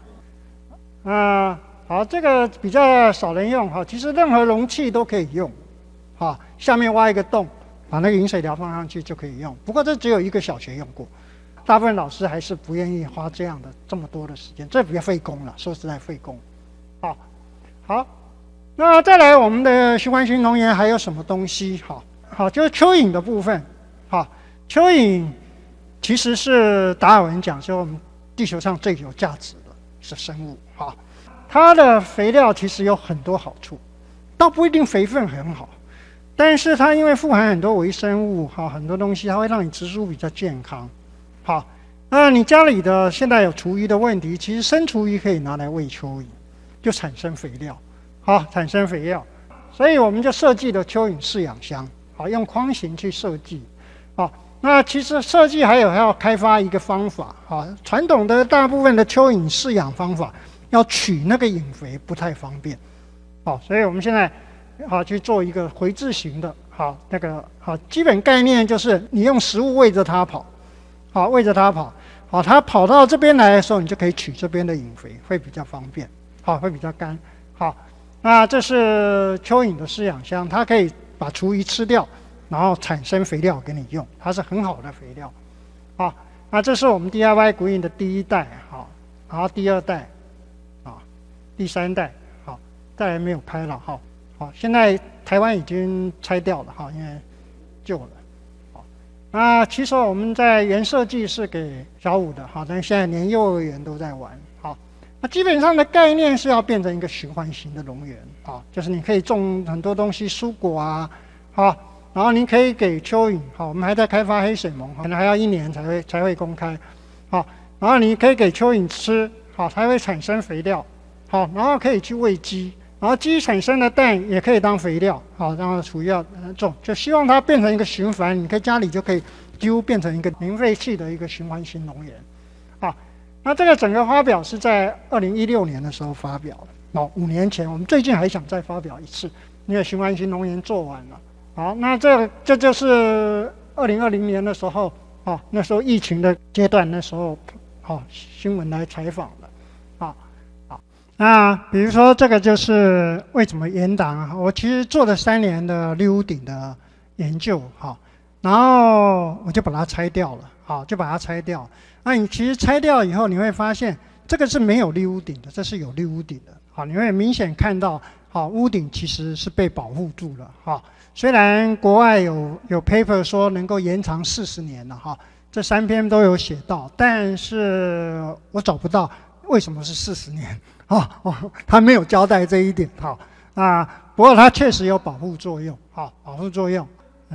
好，这个比较少人用哈，其实任何容器都可以用，下面挖一个洞，把那个饮水条放上去就可以用。不过这只有一个小学用过，大部分老师还是不愿意花这么多的时间，这比较费工了，说实在费工。好，那再来我们的循环型农园还有什么东西？好，就是蚯蚓的部分。蚯蚓其实是达尔文讲说我们地球上最有价值的是生物。它的肥料其实有很多好处，倒不一定肥分很好，但是它因为富含很多微生物，很多东西，它会让你植株比较健康。好，那你家里的现在有厨余的问题，其实生厨余可以拿来喂蚯蚓，就产生肥料，产生肥料。所以我们就设计了蚯蚓饲养箱，用框形去设计。那其实设计还要开发一个方法，传统的大部分的蚯蚓饲养方法要取那个引肥不太方便，所以我们现在去做一个回字形的，基本概念就是你用食物喂着它跑，喂着它跑，它跑到这边来的时候，你就可以取这边的引肥，会比较方便，会比较干。那这是蚯蚓的饲养箱，它可以把厨余吃掉，然后产生肥料给你用，它是很好的肥料。那这是我们 DIY Green 的第1代，然后第2代，第3代，再来没有拍了，现在台湾已经拆掉了，因为旧了。那其实我们在原设计是给小5的，但现在连幼儿园都在玩。那基本上的概念是要变成一个循环型的农园，就是你可以种很多东西，蔬果啊，然后您可以给蚯蚓，我们还在开发黑水虻，可能还要1年才会公开，然后你可以给蚯蚓吃，它会产生肥料，然后可以去喂鸡，然后鸡产生的蛋也可以当肥料，然后厨余要种，就希望它变成一个循环，你在家里就可以几乎变成一个零废弃的一个循环型农园，那这个整个发表是在2016年的时候发表的，5年前，我们最近还想再发表一次，因为循环型农园做完了。好，那这就是2020年的时候，那时候疫情的阶段，那时候，新闻来采访的，那比如说这个就是为什么延档，我其实做了3年的绿屋顶的研究，然后我就把它拆掉了，就把它拆掉。那你其实拆掉以后，你会发现这个是没有绿屋顶的，这是有绿屋顶的，你会明显看到，屋顶其实是被保护住了，虽然国外有 paper 说能够延长40年了，这3篇都有写到，但是我找不到为什么是40年，他没有交代这一点，不过它确实有保护作用，保护作用，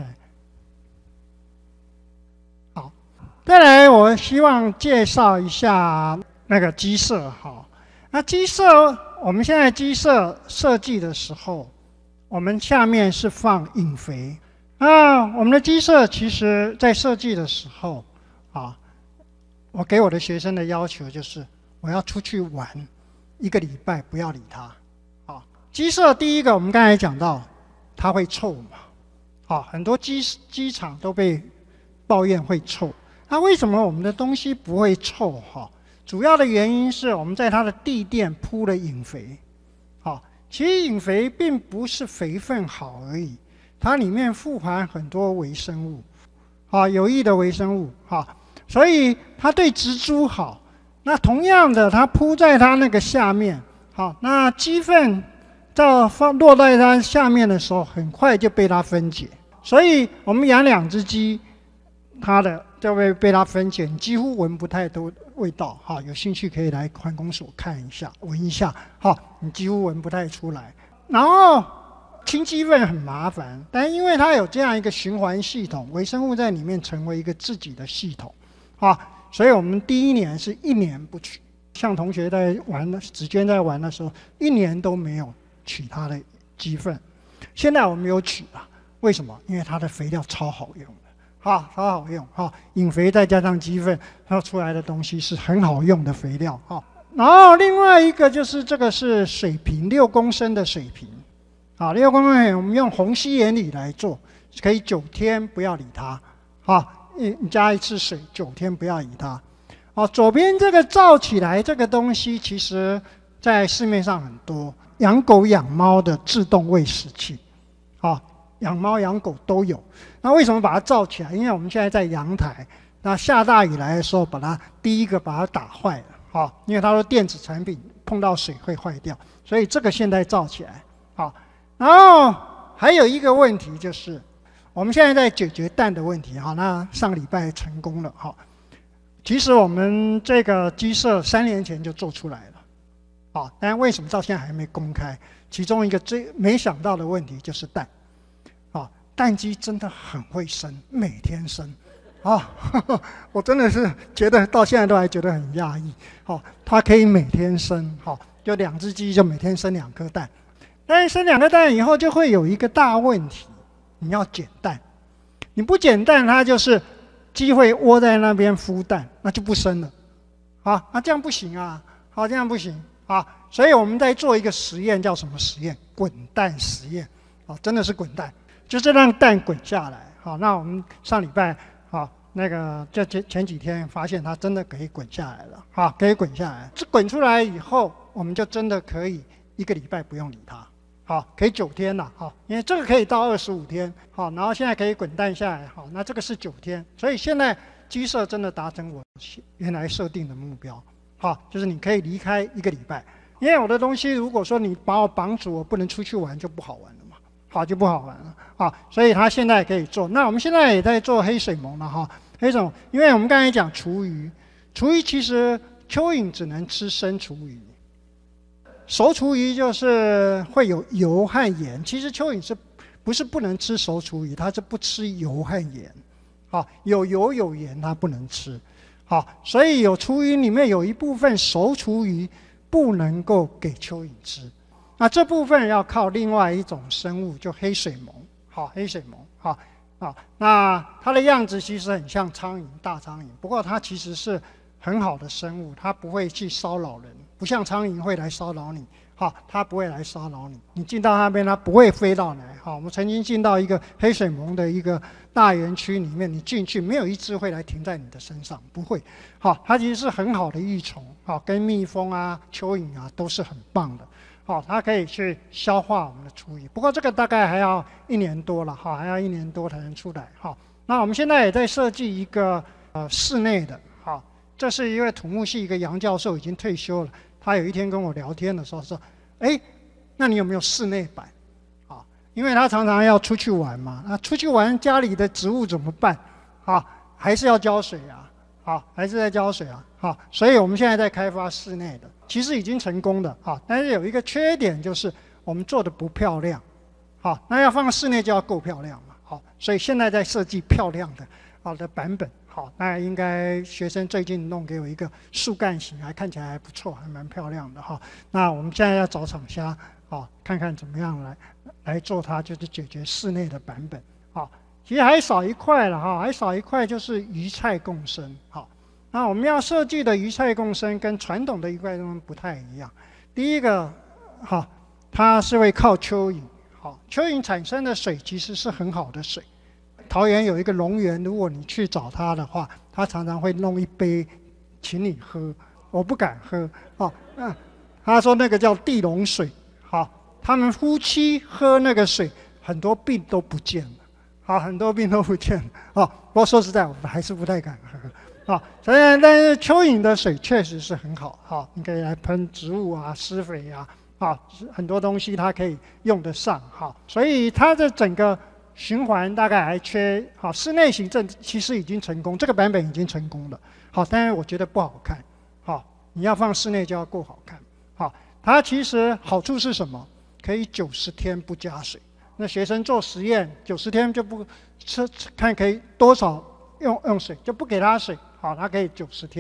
好，再来我希望介绍一下那个鸡舍，那鸡舍我们现在鸡舍设计的时候，我们下面是放引肥。我们的鸡舍其实在设计的时候，我给我的学生的要求就是我要出去玩1个礼拜，不要理它。鸡舍第一个我们刚才讲到，它会臭嘛，很多鸡场都被抱怨会臭。那为什么我们的东西不会臭？主要的原因是我们在它的地垫铺了引肥。其实引肥并不是肥分好而已，它里面富含很多微生物，有益的微生物，所以它对植株好。那同样的，它铺在它那个下面，那鸡粪落在它下面的时候，很快就被它分解。所以我们养2只鸡，它的就会被它分解，你几乎闻不太多味道，有兴趣可以来环工所看一下，闻一下，你几乎闻不太出来。然后清鸡粪很麻烦，但因为它有这样一个循环系统，微生物在里面成为一个自己的系统，所以我们第1年是1年不取， 像同学在玩的子娟在玩的时候，1年都没有取它的鸡粪。现在我们有取了，为什么？因为它的肥料超好用的，超好用引肥再加上鸡粪，它出来的东西是很好用的肥料然后另外一个就是这个是水瓶，6公升的水瓶，6公升我们用虹吸原理来做，可以9天不要理它你加1次水，9天不要理它。左边这个罩起来这个东西，其实在市面上很多，养狗养猫的自动喂食器，养猫养狗都有。那为什么把它罩起来？因为我们现在在阳台，那下大雨来的时候，第一个把它打坏了，因为它说电子产品碰到水会坏掉，所以这个现在罩起来，然后还有一个问题就是，我们现在在解决蛋的问题，那上个礼拜成功了，其实我们这个鸡舍3年前就做出来了，但为什么到现在还没公开？其中一个最没想到的问题就是蛋，蛋鸡真的很会生，每天生，我真的是觉得到现在都还觉得很压抑，它可以每天生，就2只鸡就每天生2颗蛋，但是生2颗蛋以后就会有一个大问题，你要捡蛋，你不捡蛋，它就是鸡会窝在那边孵蛋，那就不生了，这样不行啊，这样不行所以我们在做一个实验，叫什么实验？滚蛋实验，真的是滚蛋，就是让蛋滚下来，那我们上礼拜那个就前几天发现它真的可以滚下来了，可以滚下来，这滚出来以后，我们就真的可以1个礼拜不用理它。可以9天了，因为这个可以到25天，然后现在可以滚蛋下来，那这个是9天，所以现在鸡舍真的达成我原来设定的目标，就是你可以离开1个礼拜，因为我的东西如果说你把我绑住，我不能出去玩就不好玩了嘛，就不好玩了，所以它现在可以做。那我们现在也在做黑水虻了黑水虻，因为我们刚才讲厨余其实蚯蚓只能吃生厨余。熟厨余就是会有油和盐，其实蚯蚓不是不能吃熟厨余，它是不吃油和盐，有油有盐它不能吃，所以有厨余里面有一部分熟厨余不能够给蚯蚓吃，那这部分要靠另外一种生物，就黑水虻，黑水虻，那它的样子其实很像苍蝇，大苍蝇，不过它其实是很好的生物，它不会去骚扰人。不像苍蝇会来骚扰你，它不会来骚扰你。你进到那边，它不会飞到来。我们曾经进到一个黑水虻的一个大园区里面，你进去没有一只会来停在你的身上，不会。它其实是很好的益虫，跟蜜蜂啊、蚯蚓啊都是很棒的。它可以去消化我们的厨余，不过这个大概还要1年多了，还要1年多才能出来。那我们现在也在设计一个室内的，这是一位土木系一个杨教授已经退休了。他有一天跟我聊天的时候说：“那你有没有室内版？因为他常常要出去玩嘛，那出去玩家里的植物怎么办？还是要浇水啊，还是在浇水啊，所以我们现在在开发室内的，其实已经成功的但是有一个缺点就是我们做的不漂亮，那要放室内就要够漂亮嘛，所以现在在设计漂亮的版本。”那应该学生最近弄给我一个树干型，还看起来还不错，还蛮漂亮的那我们现在要找厂家看看怎么样来做它，就是解决室内的版本其实还少一块了还少一块就是鱼菜共生那我们要设计的鱼菜共生跟传统的鱼菜共生不太一样。第一个它是会靠蚯蚓蚯蚓产生的水其实是很好的水。桃园有一个龙源，如果你去找他的话，他常常会弄一杯请你喝，我不敢喝他说那个叫地龙水，他们夫妻喝那个水，很多病都不见了，很多病都不见了不过说实在，我们还是不太敢喝但是蚯蚓的水确实是很好你可以来喷植物啊、施肥很多东西它可以用得上所以它的整个循环大概还缺室内行政其实已经成功，这个版本已经成功了但是我觉得不好看你要放室内就要够好看它其实好处是什么？可以90天不加水。那学生做实验90天就不吃，看可以多少用水，就不给它水它可以90天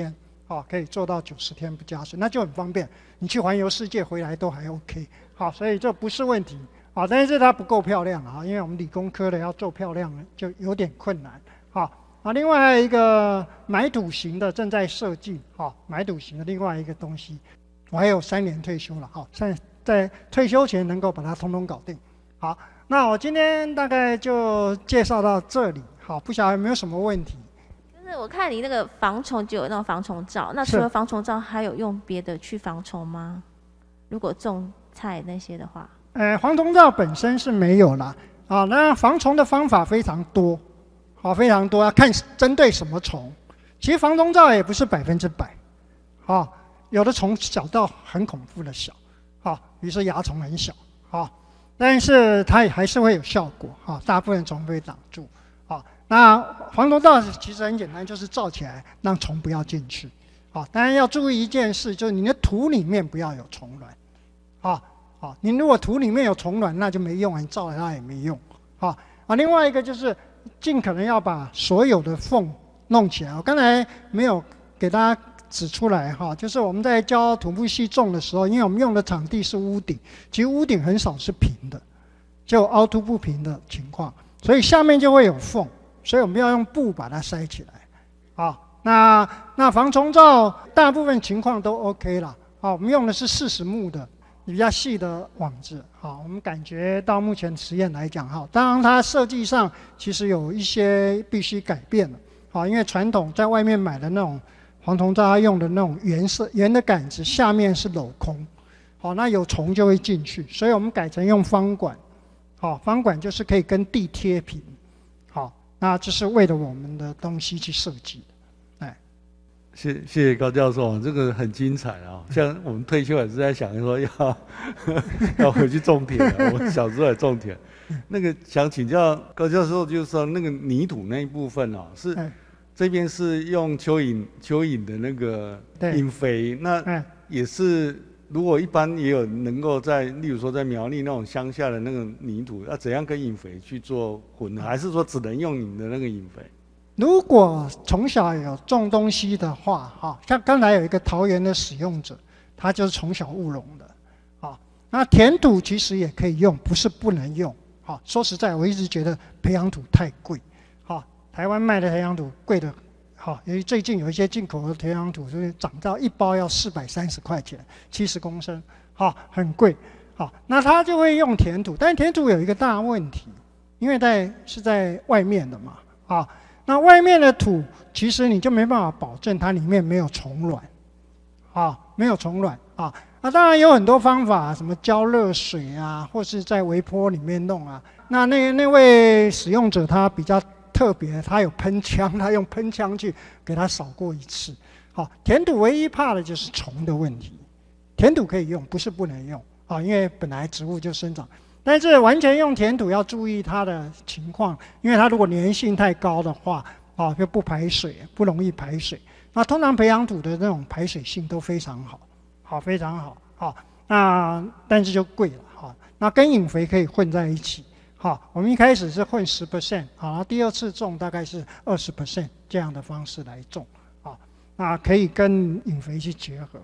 可以做到90天不加水，那就很方便。你去环游世界回来都还 OK， 所以这不是问题，但是它不够漂亮因为我们理工科的要做漂亮就有点困难，另外还有一个埋土型的正在设计，埋土型的另外一个东西，我还有3年退休了，在退休前能够把它通通搞定。好，那我今天大概就介绍到这里，不晓得有没有什么问题？ 就是我看你那个防虫就有那种防虫罩，那除了防虫罩，还有用别的去防虫吗？如果种菜那些的话？ 防虫罩本身是没有啦，那防虫的方法非常多，非常多，要看针对什么虫。其实防虫罩也不是100%，有的虫小到很恐怖的小，比如说蚜虫很小，但是它也还是会有效果，大部分虫被挡住，那防虫罩其实很简单，就是罩起来让虫不要进去，当然要注意一件事，就是你的土里面不要有虫卵，你如果土里面有虫卵，那就没用，你罩了它也没用，另外一个就是尽可能要把所有的缝弄起来。我刚才没有给大家指出来就是我们在教土木系种的时候，因为我们用的场地是屋顶，其实屋顶很少是平的，就凹凸不平的情况，所以下面就会有缝，所以我们要用布把它塞起来。那防虫罩大部分情况都 OK 啦。我们用的是40目的比较细的网子。我们感觉到目前实验来讲，当然它设计上其实有一些必须改变了。因为传统在外面买的那种防虫罩，它用的那种圆的杆子下面是镂空，那有虫就会进去，所以我们改成用方管。方管就是可以跟地贴平。那这是为了我们的东西去设计的。 谢谢高教授，这个很精彩像我们退休也是在想说要回去种田我小时候也种田。那个想请教高教授，就是说那个泥土那一部分是这边是用蚯蚓的那个引肥，那也是如果一般也有能够例如说在苗栗那种乡下的那个泥土，要怎样跟引肥去做混合，还是说只能用你的那个引肥？ 如果从小有种东西的话，像刚才有一个桃园的使用者，他就是从小务农的，那田土其实也可以用，不是不能用。说实在，我一直觉得培养土太贵，台湾卖的培养土贵的，由于最近有一些进口的培养土，就是涨到一包要430块钱，70公升，很贵，那他就会用田土，但是田土有一个大问题，因为是在外面的嘛，那外面的土其实你就没办法保证它里面没有虫卵，没有虫卵那当然有很多方法，什么浇热水或是在微波里面弄那位使用者他比较特别，他有喷枪，他用喷枪去给他扫过一次。田土唯一怕的就是虫的问题，田土可以用，不是不能用因为本来植物就生长。但是完全用田土要注意它的情况，因为它如果粘性太高的话，就不排水，不容易排水。那通常培养土的那种排水性都非常好，非常好，那但是就贵了那跟引肥可以混在一起，我们一开始是混10%，然后第2次种大概是20%这样的方式来种，那可以跟引肥去结合。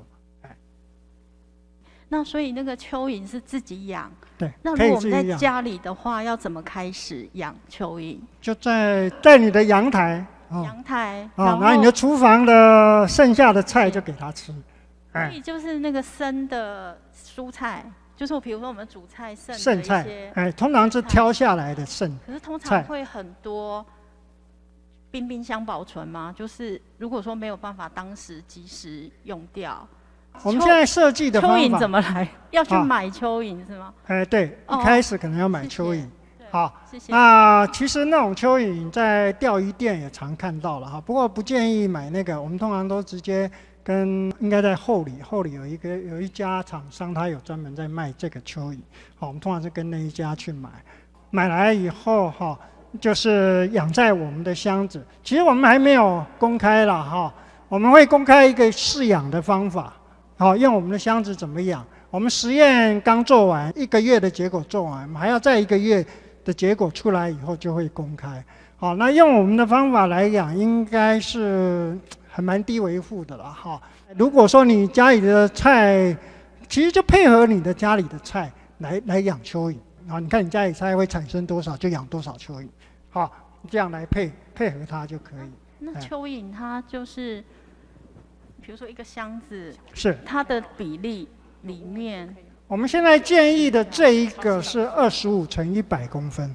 那所以那个蚯蚓是自己养， 对。 那如果我们在家里的话，要怎么开始养蚯蚓？ 就在你的阳台， 阳台， 然后你的厨房的剩下的菜就给它吃。 所以就是那个生的蔬菜，就是比如说我们煮菜剩的一些， 通常是挑下来的剩菜。 可是通常会很多冰箱保存吗？就是如果说没有办法当时及时用掉。 我们现在设计的方法， 蚯蚓怎么来？要去买蚯蚓是吗？ 对，一开始可能要买蚯蚓。 谢谢。 那其实那种蚯蚓在钓鱼店也常看到了不过不建议买那个，我们通常都直接应该在后里有一家厂商，他有专门在卖这个蚯蚓，我们通常是跟那一家去买来以后就是养在我们的箱子。其实我们还没有公开啦我们会公开一个饲养的方法。用我们的箱子怎么养？我们实验刚做完，1个月的结果做完，还要再1个月的结果出来以后就会公开。那用我们的方法来养，应该是还蛮低维护的了哈。如果说你家里的菜，其实就配合你的家里的菜来养蚯蚓啊。你看你家里菜会产生多少，就养多少蚯蚓，好，这样来配合它就可以。 那蚯蚓它就是，比如说一个箱子， 是它的比例里面， 我们现在建议的这一个是25乘100公分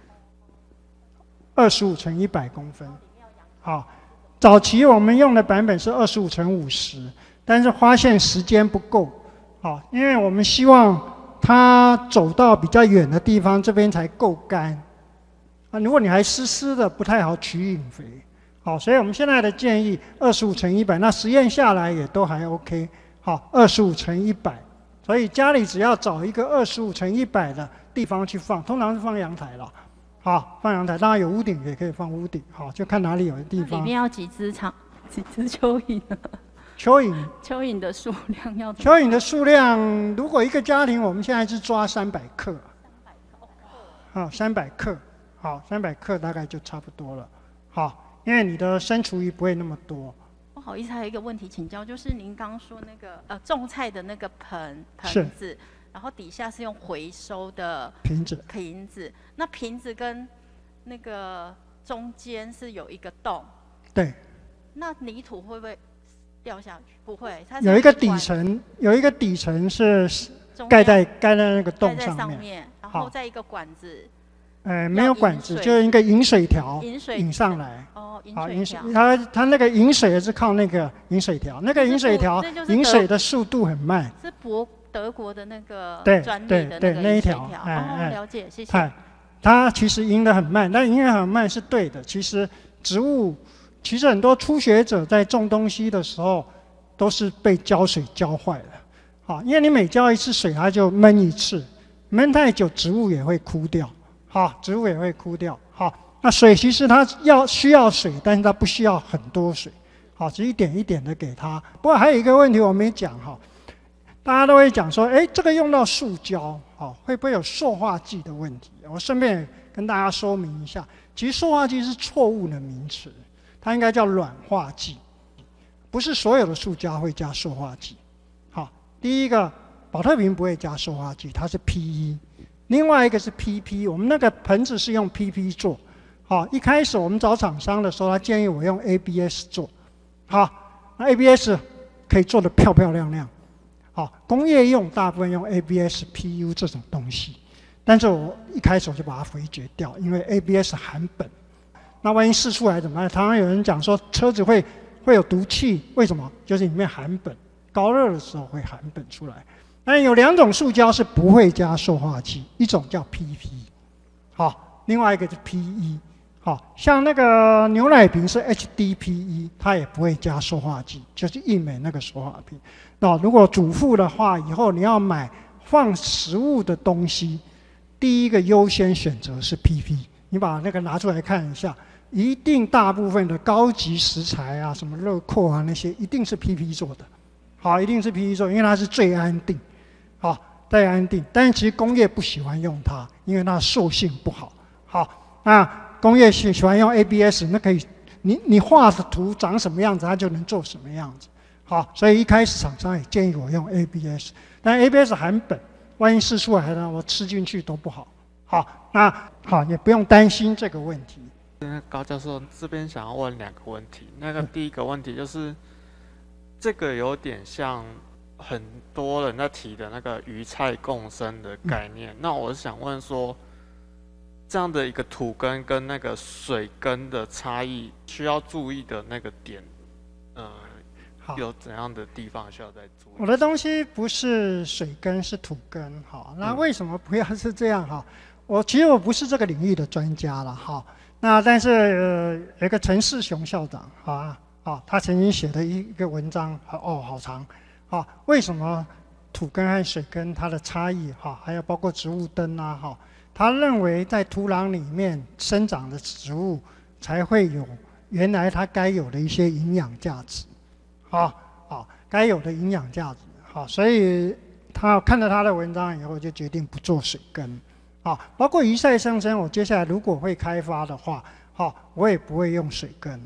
，25乘100公分，好。早期我们用的版本是25乘50，但是发现时间不够，好，因为我们希望它走到比较远的地方，这边才够干。啊，如果你还湿湿的，不太好取引肥。好，所以我们现在的建议25乘100，那实验下来也都还 OK。好，25乘100，所以家里只要找一个25乘100的地方去放，通常是放阳台了。好，放阳台，当然有屋顶也可以放屋顶，好，就看哪里有的地方。 里面要几只蚯蚓呢？蚯蚓的数量要？ 蚯蚓的数量，如果一个家庭，我们现在是抓300克。好，300克，好，300克大概就差不多了。好，因为你的生厨余不会那么多。 不好意思，还有一个问题请教，就是您刚说那个种菜的那个盆子。然后底下是用回收的瓶子，那瓶子跟那个中间是有一个洞。对。那泥土会不会掉下去？不会，它是有一个底层是盖在那个洞上面， 然后再一个管子。 没有管子，就是一个引水条引上来。 哦，引水条。它那个引水是靠那个引水条，那个引水条引水的速度很慢。 是德国的那个专利的那一条， 了解，谢谢。 它其实引得很慢，但引得很慢是对的。其实植物，其实很多初学者在种东西的时候，都是被浇水浇坏了。好，因为你每浇一次水，它就闷一次，闷太久，植物也会枯掉。好，植物也会枯掉。好，那水其实它需要水，但是它不需要很多水。好，只一点一点的给它。不过还有一个问题我没讲哈。大家都会讲说，这个用到塑胶，会不会有塑化剂的问题？我顺便跟大家说明一下，其实塑化剂是错误的名词，它应该叫软化剂，不是所有的塑胶会加塑化剂。好，第一个，保特瓶不会加塑化剂，它是 PE， 另外一个是 PP， 我们那个盆子是用 PP 做。好，一开始我们找厂商的时候，他建议我用 ABS 做。好，那 ABS 可以做得漂漂亮亮。好，工业用大部分用 ABS、PU 这种东西，但是我一开始我就把它回绝掉，因为 ABS 含苯。那万一试出来怎么办？常常有人讲说车子会有毒气，为什么？就是里面含苯，高热的时候会含苯出来。但有2种塑胶是不会加塑化剂，一种叫 PP， 好，另外一个是 PE。好，像那个牛奶瓶是 HDPE， 它也不会加塑化剂，就是益美那个塑化瓶。那如果主妇的话，以后你要买放食物的东西，第一个优先选择是 PP。你把那个拿出来看一下，一定大部分的高级食材啊，什么肉蔻啊那些，一定是 PP 做的。好，一定是 PP 做，因为它是最安定。好，最安定。但是其实工业不喜欢用它，因为它的塑性不好。好，那工业喜欢用 ABS， 那可以，你画的图长什么样子，它就能做什么样子。好，所以一开始厂商也建议我用 ABS， 但 ABS 含苯，万一试出来呢，我吃进去都不好。好，那好也不用担心这个问题。 高教授这边想要问2个问题，那个第一个问题就是，这个有点像很多人在提的那个鱼菜共生的概念。那我想问说，这样的一个土耕跟那个水耕的差异，需要注意的那个点，有怎样的地方需要再注意？ 我的东西不是水耕，是土耕。好，那为什么不要是这样？哈，其实我不是这个领域的专家了。哈，那但是有一个陈世雄校长，他曾经写的一个文章，好长。为什么土耕和水耕它的差异？还有包括植物灯啊，他认为在土壤里面生长的植物才会有原来它该有的一些营养价值。该有的营养价值。好，所以他看了他的文章以后，就决定不做水耕。包括鱼菜生生，我接下来如果会开发的话，我也不会用水耕。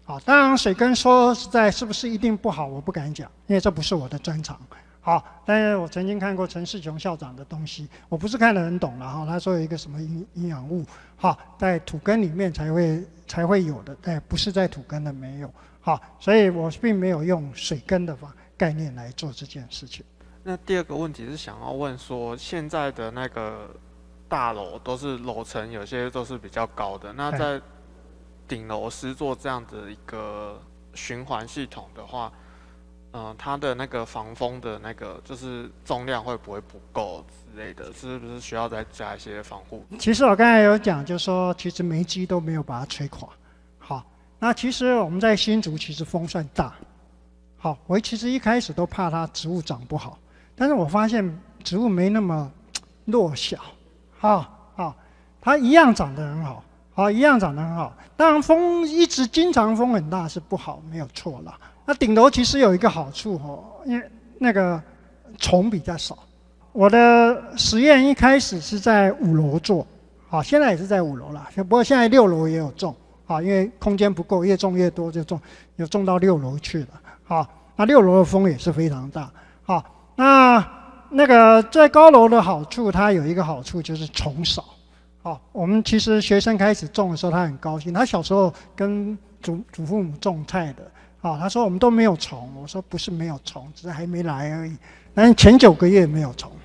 好，当然水耕说实在是不是一定不好，我不敢讲，因为这不是我的专长。好，但是我曾经看过陈世雄校长的东西，我不是看得很懂了哈。他说有一个什么营养物，哈，在土耕里面才会有的，但不是在土耕的没有。好，所以我并没有用水耕的概念来做这件事情。 那第二个问题是想要问说，现在的那个大楼都是楼层，有些都是比较高的，那在顶楼施作这样的一个循环系统的话，它的那个防风的那个就是重量会不会不够之类的，是不是需要再加一些防护？ 其实我刚才有讲，就是说其实煤机都没有把它吹垮。好，那其实我们在新竹其实风算大。好，我其实一开始都怕它植物长不好，但是我发现植物没那么弱小。好，它一样长得很好。好，一样长得很好。当然，经常风很大是不好，没有错啦。那顶楼其实有一个好处因为那个虫比较少。我的实验一开始是在5楼做，好，现在也是在5楼啦。不过现在6楼也有种，好，因为空间不够，越种越多就有种到6楼去了。好，那6楼的风也是非常大。好，那个在高楼的好处，它有一个好处就是虫少。好，我们其实学生开始种的时候，他很高兴。他小时候跟祖父母种菜的，他说我们都没有虫。我说不是没有虫，只是还没来而已。但是前9个月没有虫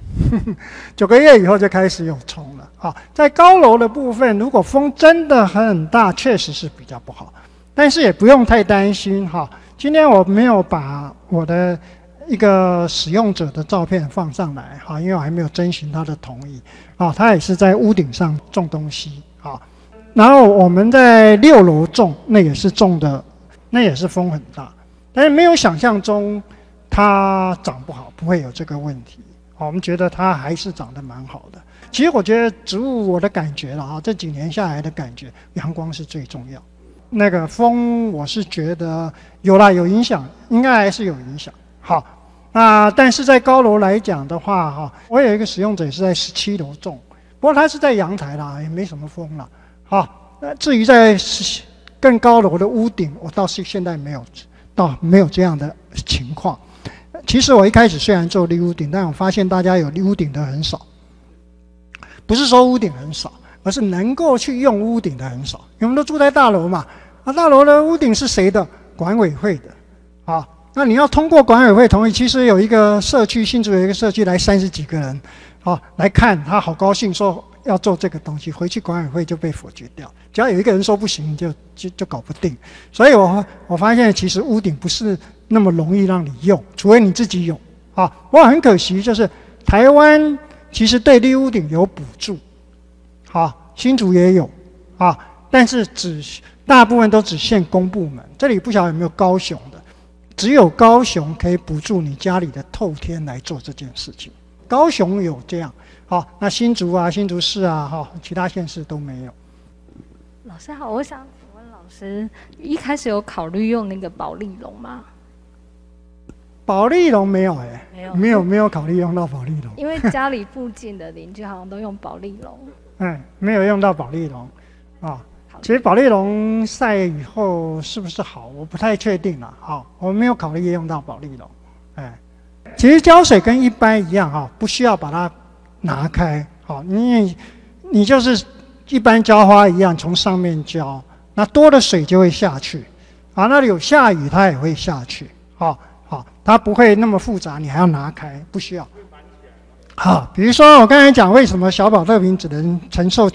，9个月以后就开始有虫了。好，在高楼的部分，如果风真的很大，确实是比较不好，但是也不用太担心哈。今天我没有把我的一个使用者的照片放上来哈，因为我还没有征询他的同意啊。他也是在屋顶上种东西啊，然后我们在6楼种，那也是种的，那也是风很大，但是没有想象中它长不好，不会有这个问题。我们觉得它还是长得蛮好的。其实我觉得植物，我的感觉了这几年下来的感觉，阳光是最重要。那个风，我是觉得有影响，应该还是有影响。好，但是在高楼来讲的话，我有一个使用者也是在17楼种，不过他是在阳台啦，也没什么风啦。好，至于在更高楼的屋顶，我倒是现在没有这样的情况。其实我一开始虽然做立屋顶，但我发现大家有立屋顶的很少，不是说屋顶很少，而是能够去用屋顶的很少。因为我们都住在大楼嘛，大楼的屋顶是谁的？管委会的，啊。那你要通过管委会同意，其实有一个社区，新竹有一个社区来30几个人，来看，他好高兴说要做这个东西，回去管委会就被否决掉。只要有一个人说不行，就搞不定。所以我发现其实屋顶不是那么容易让你用，除非你自己有。不过很可惜，就是台湾其实对立屋顶有补助，新竹也有，但是大部分都只限公部门。这里不晓得有没有高雄的。只有高雄可以补助你家里的透天来做这件事情，高雄有这样。好，那新竹市啊，其他县市都没有。 老师好，我想请问老师，一开始有考虑用那个保丽龙吗？ 保丽龙没有没有考虑用到保丽龙， 因为家里附近的邻居好像都用保丽龙。 没有用到保丽龙啊。其实保丽龙晒以后是不是好，我不太确定了。我没有考虑用到保丽龙。其实浇水跟一般一样不需要把它拿开。你就是一般浇花一样，从上面浇，那多的水就会下去。那里有下雨它也会下去。它不会那么复杂，你还要拿开，不需要。比如说我刚才讲为什么小保特瓶只能承受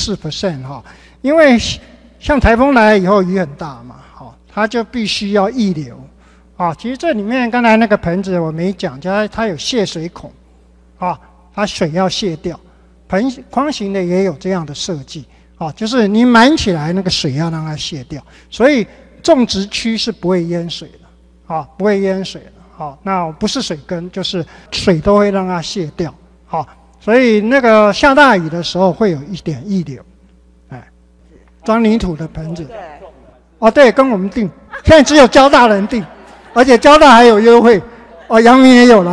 74%因为像台风来以后雨很大嘛，它就必须要溢流，其实这里面刚才那个盆子我没讲，它有泄水孔，它水要泄掉，盆框型的也有这样的设计，就是你满起来那个水要让它泄掉，所以种植区是不会淹水的，不会淹水的，那不是水耕就是水都会让它泄掉，所以那个下大雨的时候会有一点溢流。装泥土的盆子，对，跟我们订，现在只有交大人订，而且交大还有优惠，阳明也有了。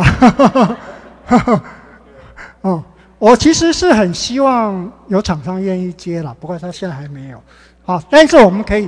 我其实是很希望有厂商愿意接了，不过他现在还没有。但是我们可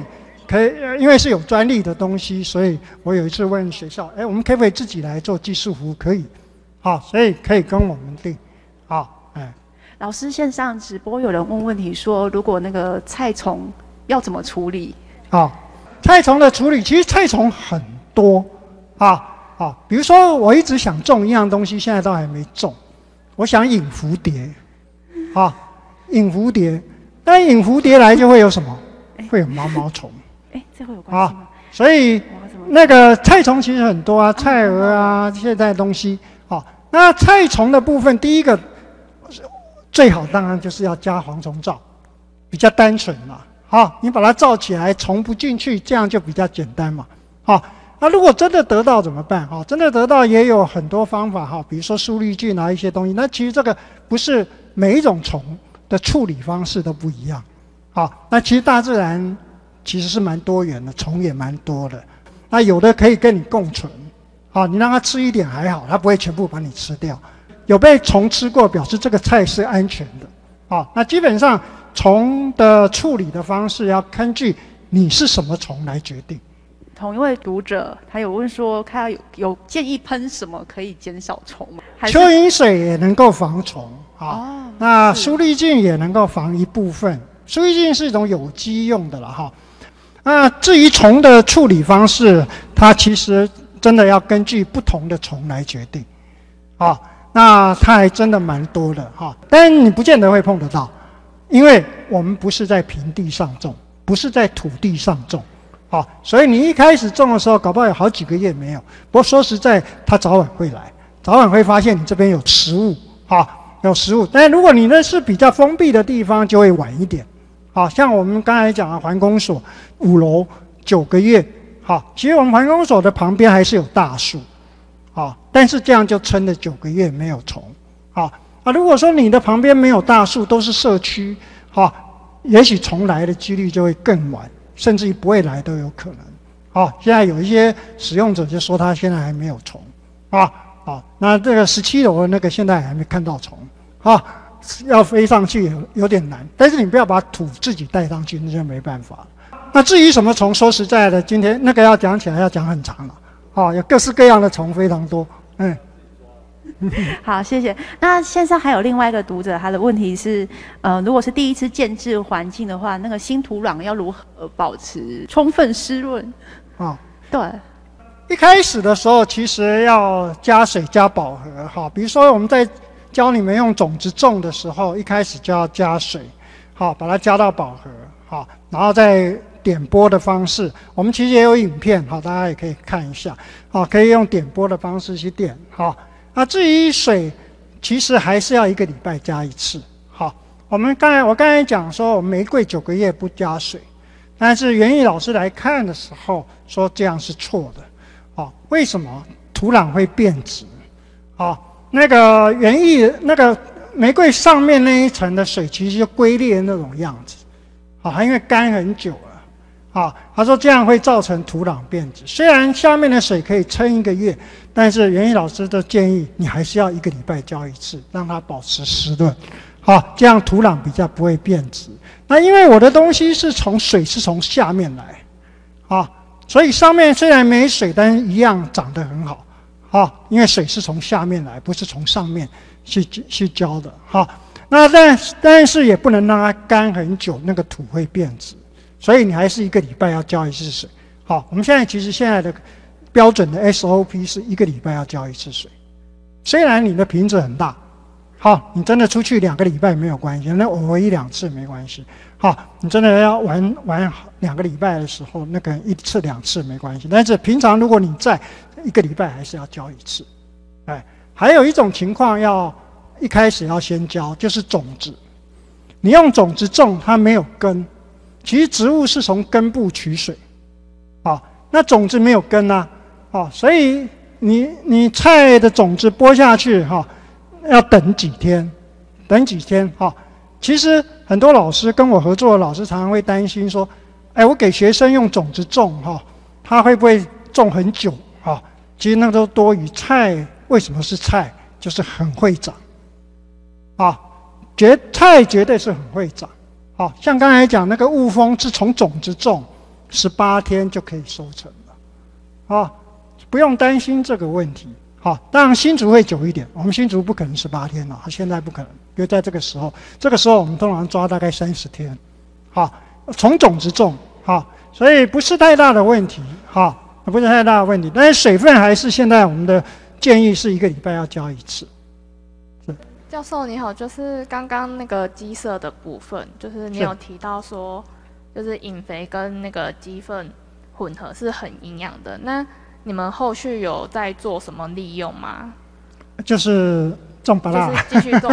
可以，因为是有专利的东西，所以我有一次问学校，我们可不可以自己来做技术服务？可以，好，所以可以跟我们订，好， 老师，线上直播有人问问题说，如果那个菜虫要怎么处理？ 菜虫的处理，其实菜虫很多，比如说我一直想种一样东西，现在都还没种，我想引蝴蝶，引蝴蝶，但引蝴蝶来就会有什么？会有毛毛虫， 这会有关系吗？ 所以那个菜虫其实很多啊，菜蛾啊，这些东西，那菜虫的部分，第一个最好当然就是要加蝗虫罩，比较单纯嘛。你把它罩起来，虫不进去，这样就比较简单嘛。那如果真的得到怎么办？真的得到也有很多方法比如说苏力菌啊一些东西。那其实这个不是每一种虫的处理方式都不一样。那其实大自然其实是蛮多元的，虫也蛮多的。那有的可以跟你共存，你让它吃一点还好，它不会全部把你吃掉。有被虫吃过，表示这个菜是安全的。那基本上虫的处理的方式要根据你是什么虫来决定。 同一位读者他有问说，他有建议喷什么可以减少虫吗？ 蚯蚓水也能够防虫那苏力菌也能够防一部分。苏力菌是一种有机用的了那至于虫的处理方式，它其实真的要根据不同的虫来决定那它还真的蛮多的但你不见得会碰得到，因为我们不是在平地上种，不是在土地上种所以你一开始种的时候，搞不好有好几个月没有。不过说实在，它早晚会来，早晚会发现你这边有食物有食物。但如果你那是比较封闭的地方，就会晚一点。像我们刚才讲的环工所5楼9个月，其实我们环工所的旁边还是有大树，但是这样就撑了9个月没有虫，如果说你的旁边没有大树，都是社区，也许虫来的几率就会更晚，甚至于不会来都有可能。现在有一些使用者就说他现在还没有虫，那这个17楼的那个现在还没看到虫，要飞上去有点难，但是你不要把土自己带上去，那就没办法了。那至于什么虫，说实在的，今天那个要讲起来要讲很长了，有各式各样的虫非常多。 好，谢谢。那线上还有另外一个读者，他的问题是，如果是第一次建置环境的话，那个新土壤要如何保持充分湿润？对， 一开始的时候其实要加水加饱和，比如说我们在教你们用种子种的时候，一开始就要加水，把它加到饱和，然后再点播的方式，我们其实也有影片，大家也可以看一下，可以用点播的方式去点，那至于水，其实还是要1个礼拜加一次。我刚才讲说，我们玫瑰9个月不加水，但是园艺老师来看的时候说这样是错的。为什么？土壤会变质。那个园艺那个玫瑰上面那一层的水其实就龟裂那种样子，因为干很久了。他说这样会造成土壤变质。虽然下面的水可以撑1个月，但是园艺老师的建议，你还是要1个礼拜浇一次，让它保持湿润，这样土壤比较不会变质。那因为我的东西是水是从下面来，所以上面虽然没水，但是一样长得很好，因为水是从下面来，不是从上面去浇的，那但是也不能让它干很久，那个土会变质。所以你还是1个礼拜要浇一次水。我们现在的标准的 SOP 是1个礼拜要浇一次水。虽然你的瓶子很大，你真的出去2个礼拜没有关系，那偶尔1、2次没关系。你真的要玩2个礼拜的时候，那个1次2次没关系。但是平常如果你在1个礼拜还是要浇1次。还有一种情况一开始要先浇，就是种子。你用种子种，它没有根。其实植物是从根部取水，那种子没有根所以你菜的种子播下去要等几天，其实很多老师跟我合作的老师常常会担心说，我给学生用种子种他会不会种很久其实那都多余。菜为什么是菜？就是很会长菜绝对是很会长。像刚才讲那个雾峰是从种子种， 18天就可以收成了，啊，不用担心这个问题。好，当然新竹会久一点，我们新竹不可能18天了，现在不可能，因为在这个时候我们通常抓大概30天，好，从种子种，好，所以不是太大的问题，好，不是太大的问题，但是水分还是现在我们的建议是1个礼拜要浇1次。 教授你好，就是刚刚那个鸡舍的部分，就是你有提到说，就是引肥跟那个鸡粪混合是很营养的，那你们后续有在做什么利用吗？ 就是种芭乐， 就是继续种。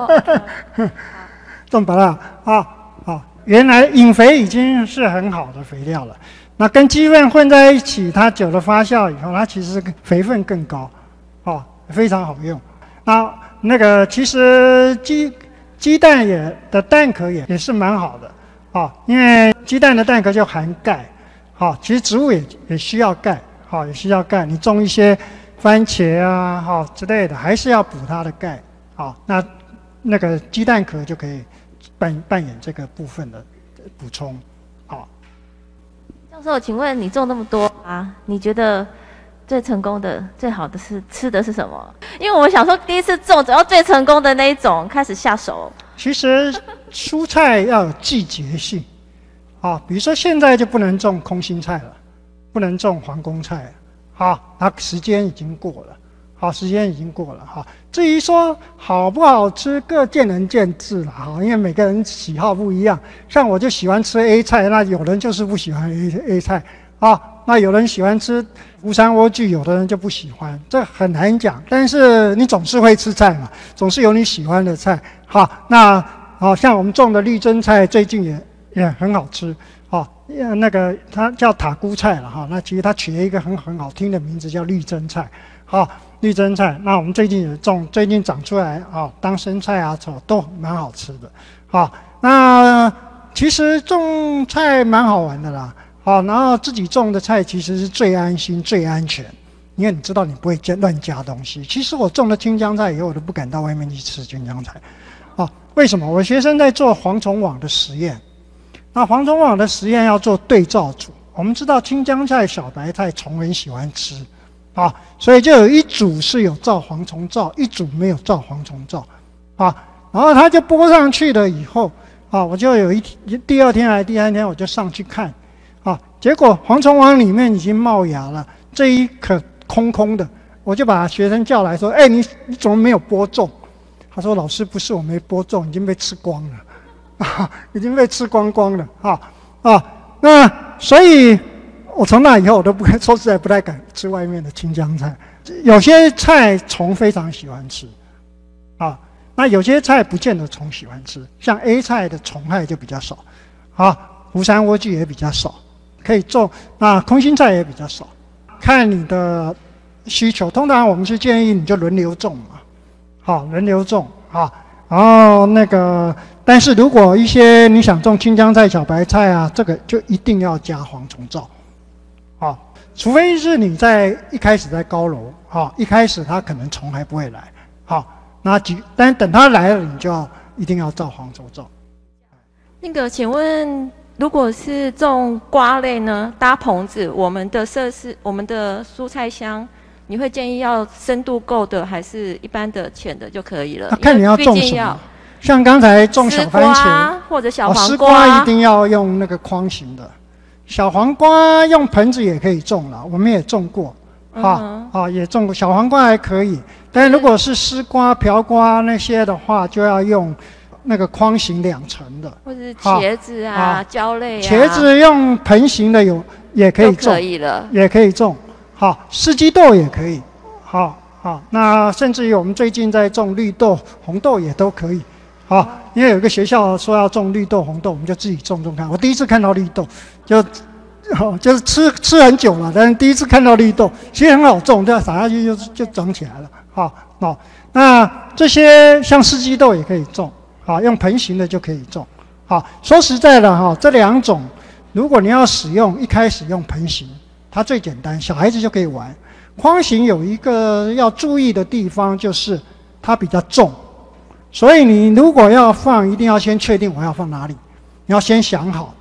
种芭乐啊，好，原来引肥已经是很好的肥料了，那跟鸡粪混在一起，它久了发酵以后，它其实肥分更高，哦，非常好用。那个其实鸡蛋的蛋壳也是蛮好的，啊，因为鸡蛋的蛋壳就含钙，好，其实植物也需要钙，好，也需要钙。你种一些番茄啊，好之类的，还是要补它的钙，好，那个鸡蛋壳就可以扮演这个部分的补充，好。 教授，请问你种那么多啊，你觉得最成功的、最好的是吃的是什么？因为我们想说，第一次种，只要最成功的那一种开始下手。 其实蔬菜要有季节性，啊，比如说现在就不能种空心菜了，不能种皇宫菜了，好，它时间已经过了，好，时间已经过了，哈。至于说好不好吃，各见仁见智了，哈，因为每个人喜好不一样。像我就喜欢吃 A 菜，那有人就是不喜欢 A 菜，啊。那有人喜欢吃吴山莴苣，有的人就不喜欢，这很难讲。但是你总是会吃菜嘛，总是有你喜欢的菜。好，那好像我们种的绿蒸菜，最近也很好吃。好，那个它叫塔菇菜了哈。那其实它取了一个很好听的名字，叫绿蒸菜。好，绿蒸菜，那我们最近也种，最近长出来啊，当生菜啊，都蛮好吃的。好，那其实种菜蛮好玩的啦。好，然后自己种的菜其实是最安心、最安全，因为你知道你不会乱加东西。其实我种了青江菜以后，我都不敢到外面去吃青江菜。啊，为什么？我学生在做蝗虫网的实验，那蝗虫网的实验要做对照组。我们知道青江菜、小白菜虫很喜欢吃，啊，所以就有一组是有照蝗虫照，一组没有照蝗虫照，啊，然后他就播上去了以后，啊，我就有第2天还是第3天我就上去看。啊！结果蝗虫网里面已经冒芽了，这一颗空空的，我就把学生叫来说：“哎，你怎么没有播种？”他说：“老师，不是我没播种，已经被吃光了，啊，已经被吃光了，啊。那所以，我从那以后我都说实在不太敢吃外面的青江菜。有些菜虫非常喜欢吃，啊，那有些菜不见得虫喜欢吃，像 A 菜的虫害就比较少，啊，吴山莴苣也比较少。可以种，那空心菜也比较少，看你的需求。通常我们是建议你就轮流种嘛，好，轮流种啊。然后那个，但是如果一些你想种青江菜、小白菜啊，这个就一定要加蝗虫罩，啊，除非是你在一开始在高楼，啊，一开始它可能虫还不会来，好，但等它来了，你就一定要罩蝗虫罩。 那个，请问，如果是种瓜类呢，搭棚子，我们的蔬菜箱，你会建议要深度够的，还是一般的浅的就可以了？ 看你要种什么。像刚才种小番茄或者小黄瓜， 丝瓜一定要用那个框型的，小黄瓜用盆子也可以种了，我们也种过，也种过小黄瓜还可以，但如果是丝瓜、瓢瓜那些的话，就要用那个框型2层的， 或者是茄子啊、椒类啊。 茄子用盆形的也可以种， 可以了， 也可以种。好，四季豆也可以。好，那甚至于我们最近在种绿豆、红豆也都可以。好，因为有一个学校说要种绿豆、红豆，我们就自己种看。我第一次看到绿豆，就是吃很久了，但是第一次看到绿豆，其实很好种，这样撒下去就长起来了。好，那这些像四季豆也可以种。好，用盆形的就可以种。好，说实在的这2种，如果你要使用，一开始用盆形，它最简单，小孩子就可以玩。框形有一个要注意的地方，就是它比较重，所以你如果要放，一定要先确定我要放哪里，你要先想好。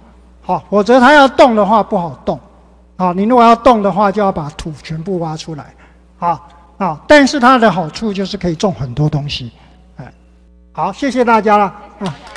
好，否则它要动的话不好动。好，你如果要动的话，就要把土全部挖出来。好，但是它的好处就是可以种很多东西。哎，好，谢谢大家了。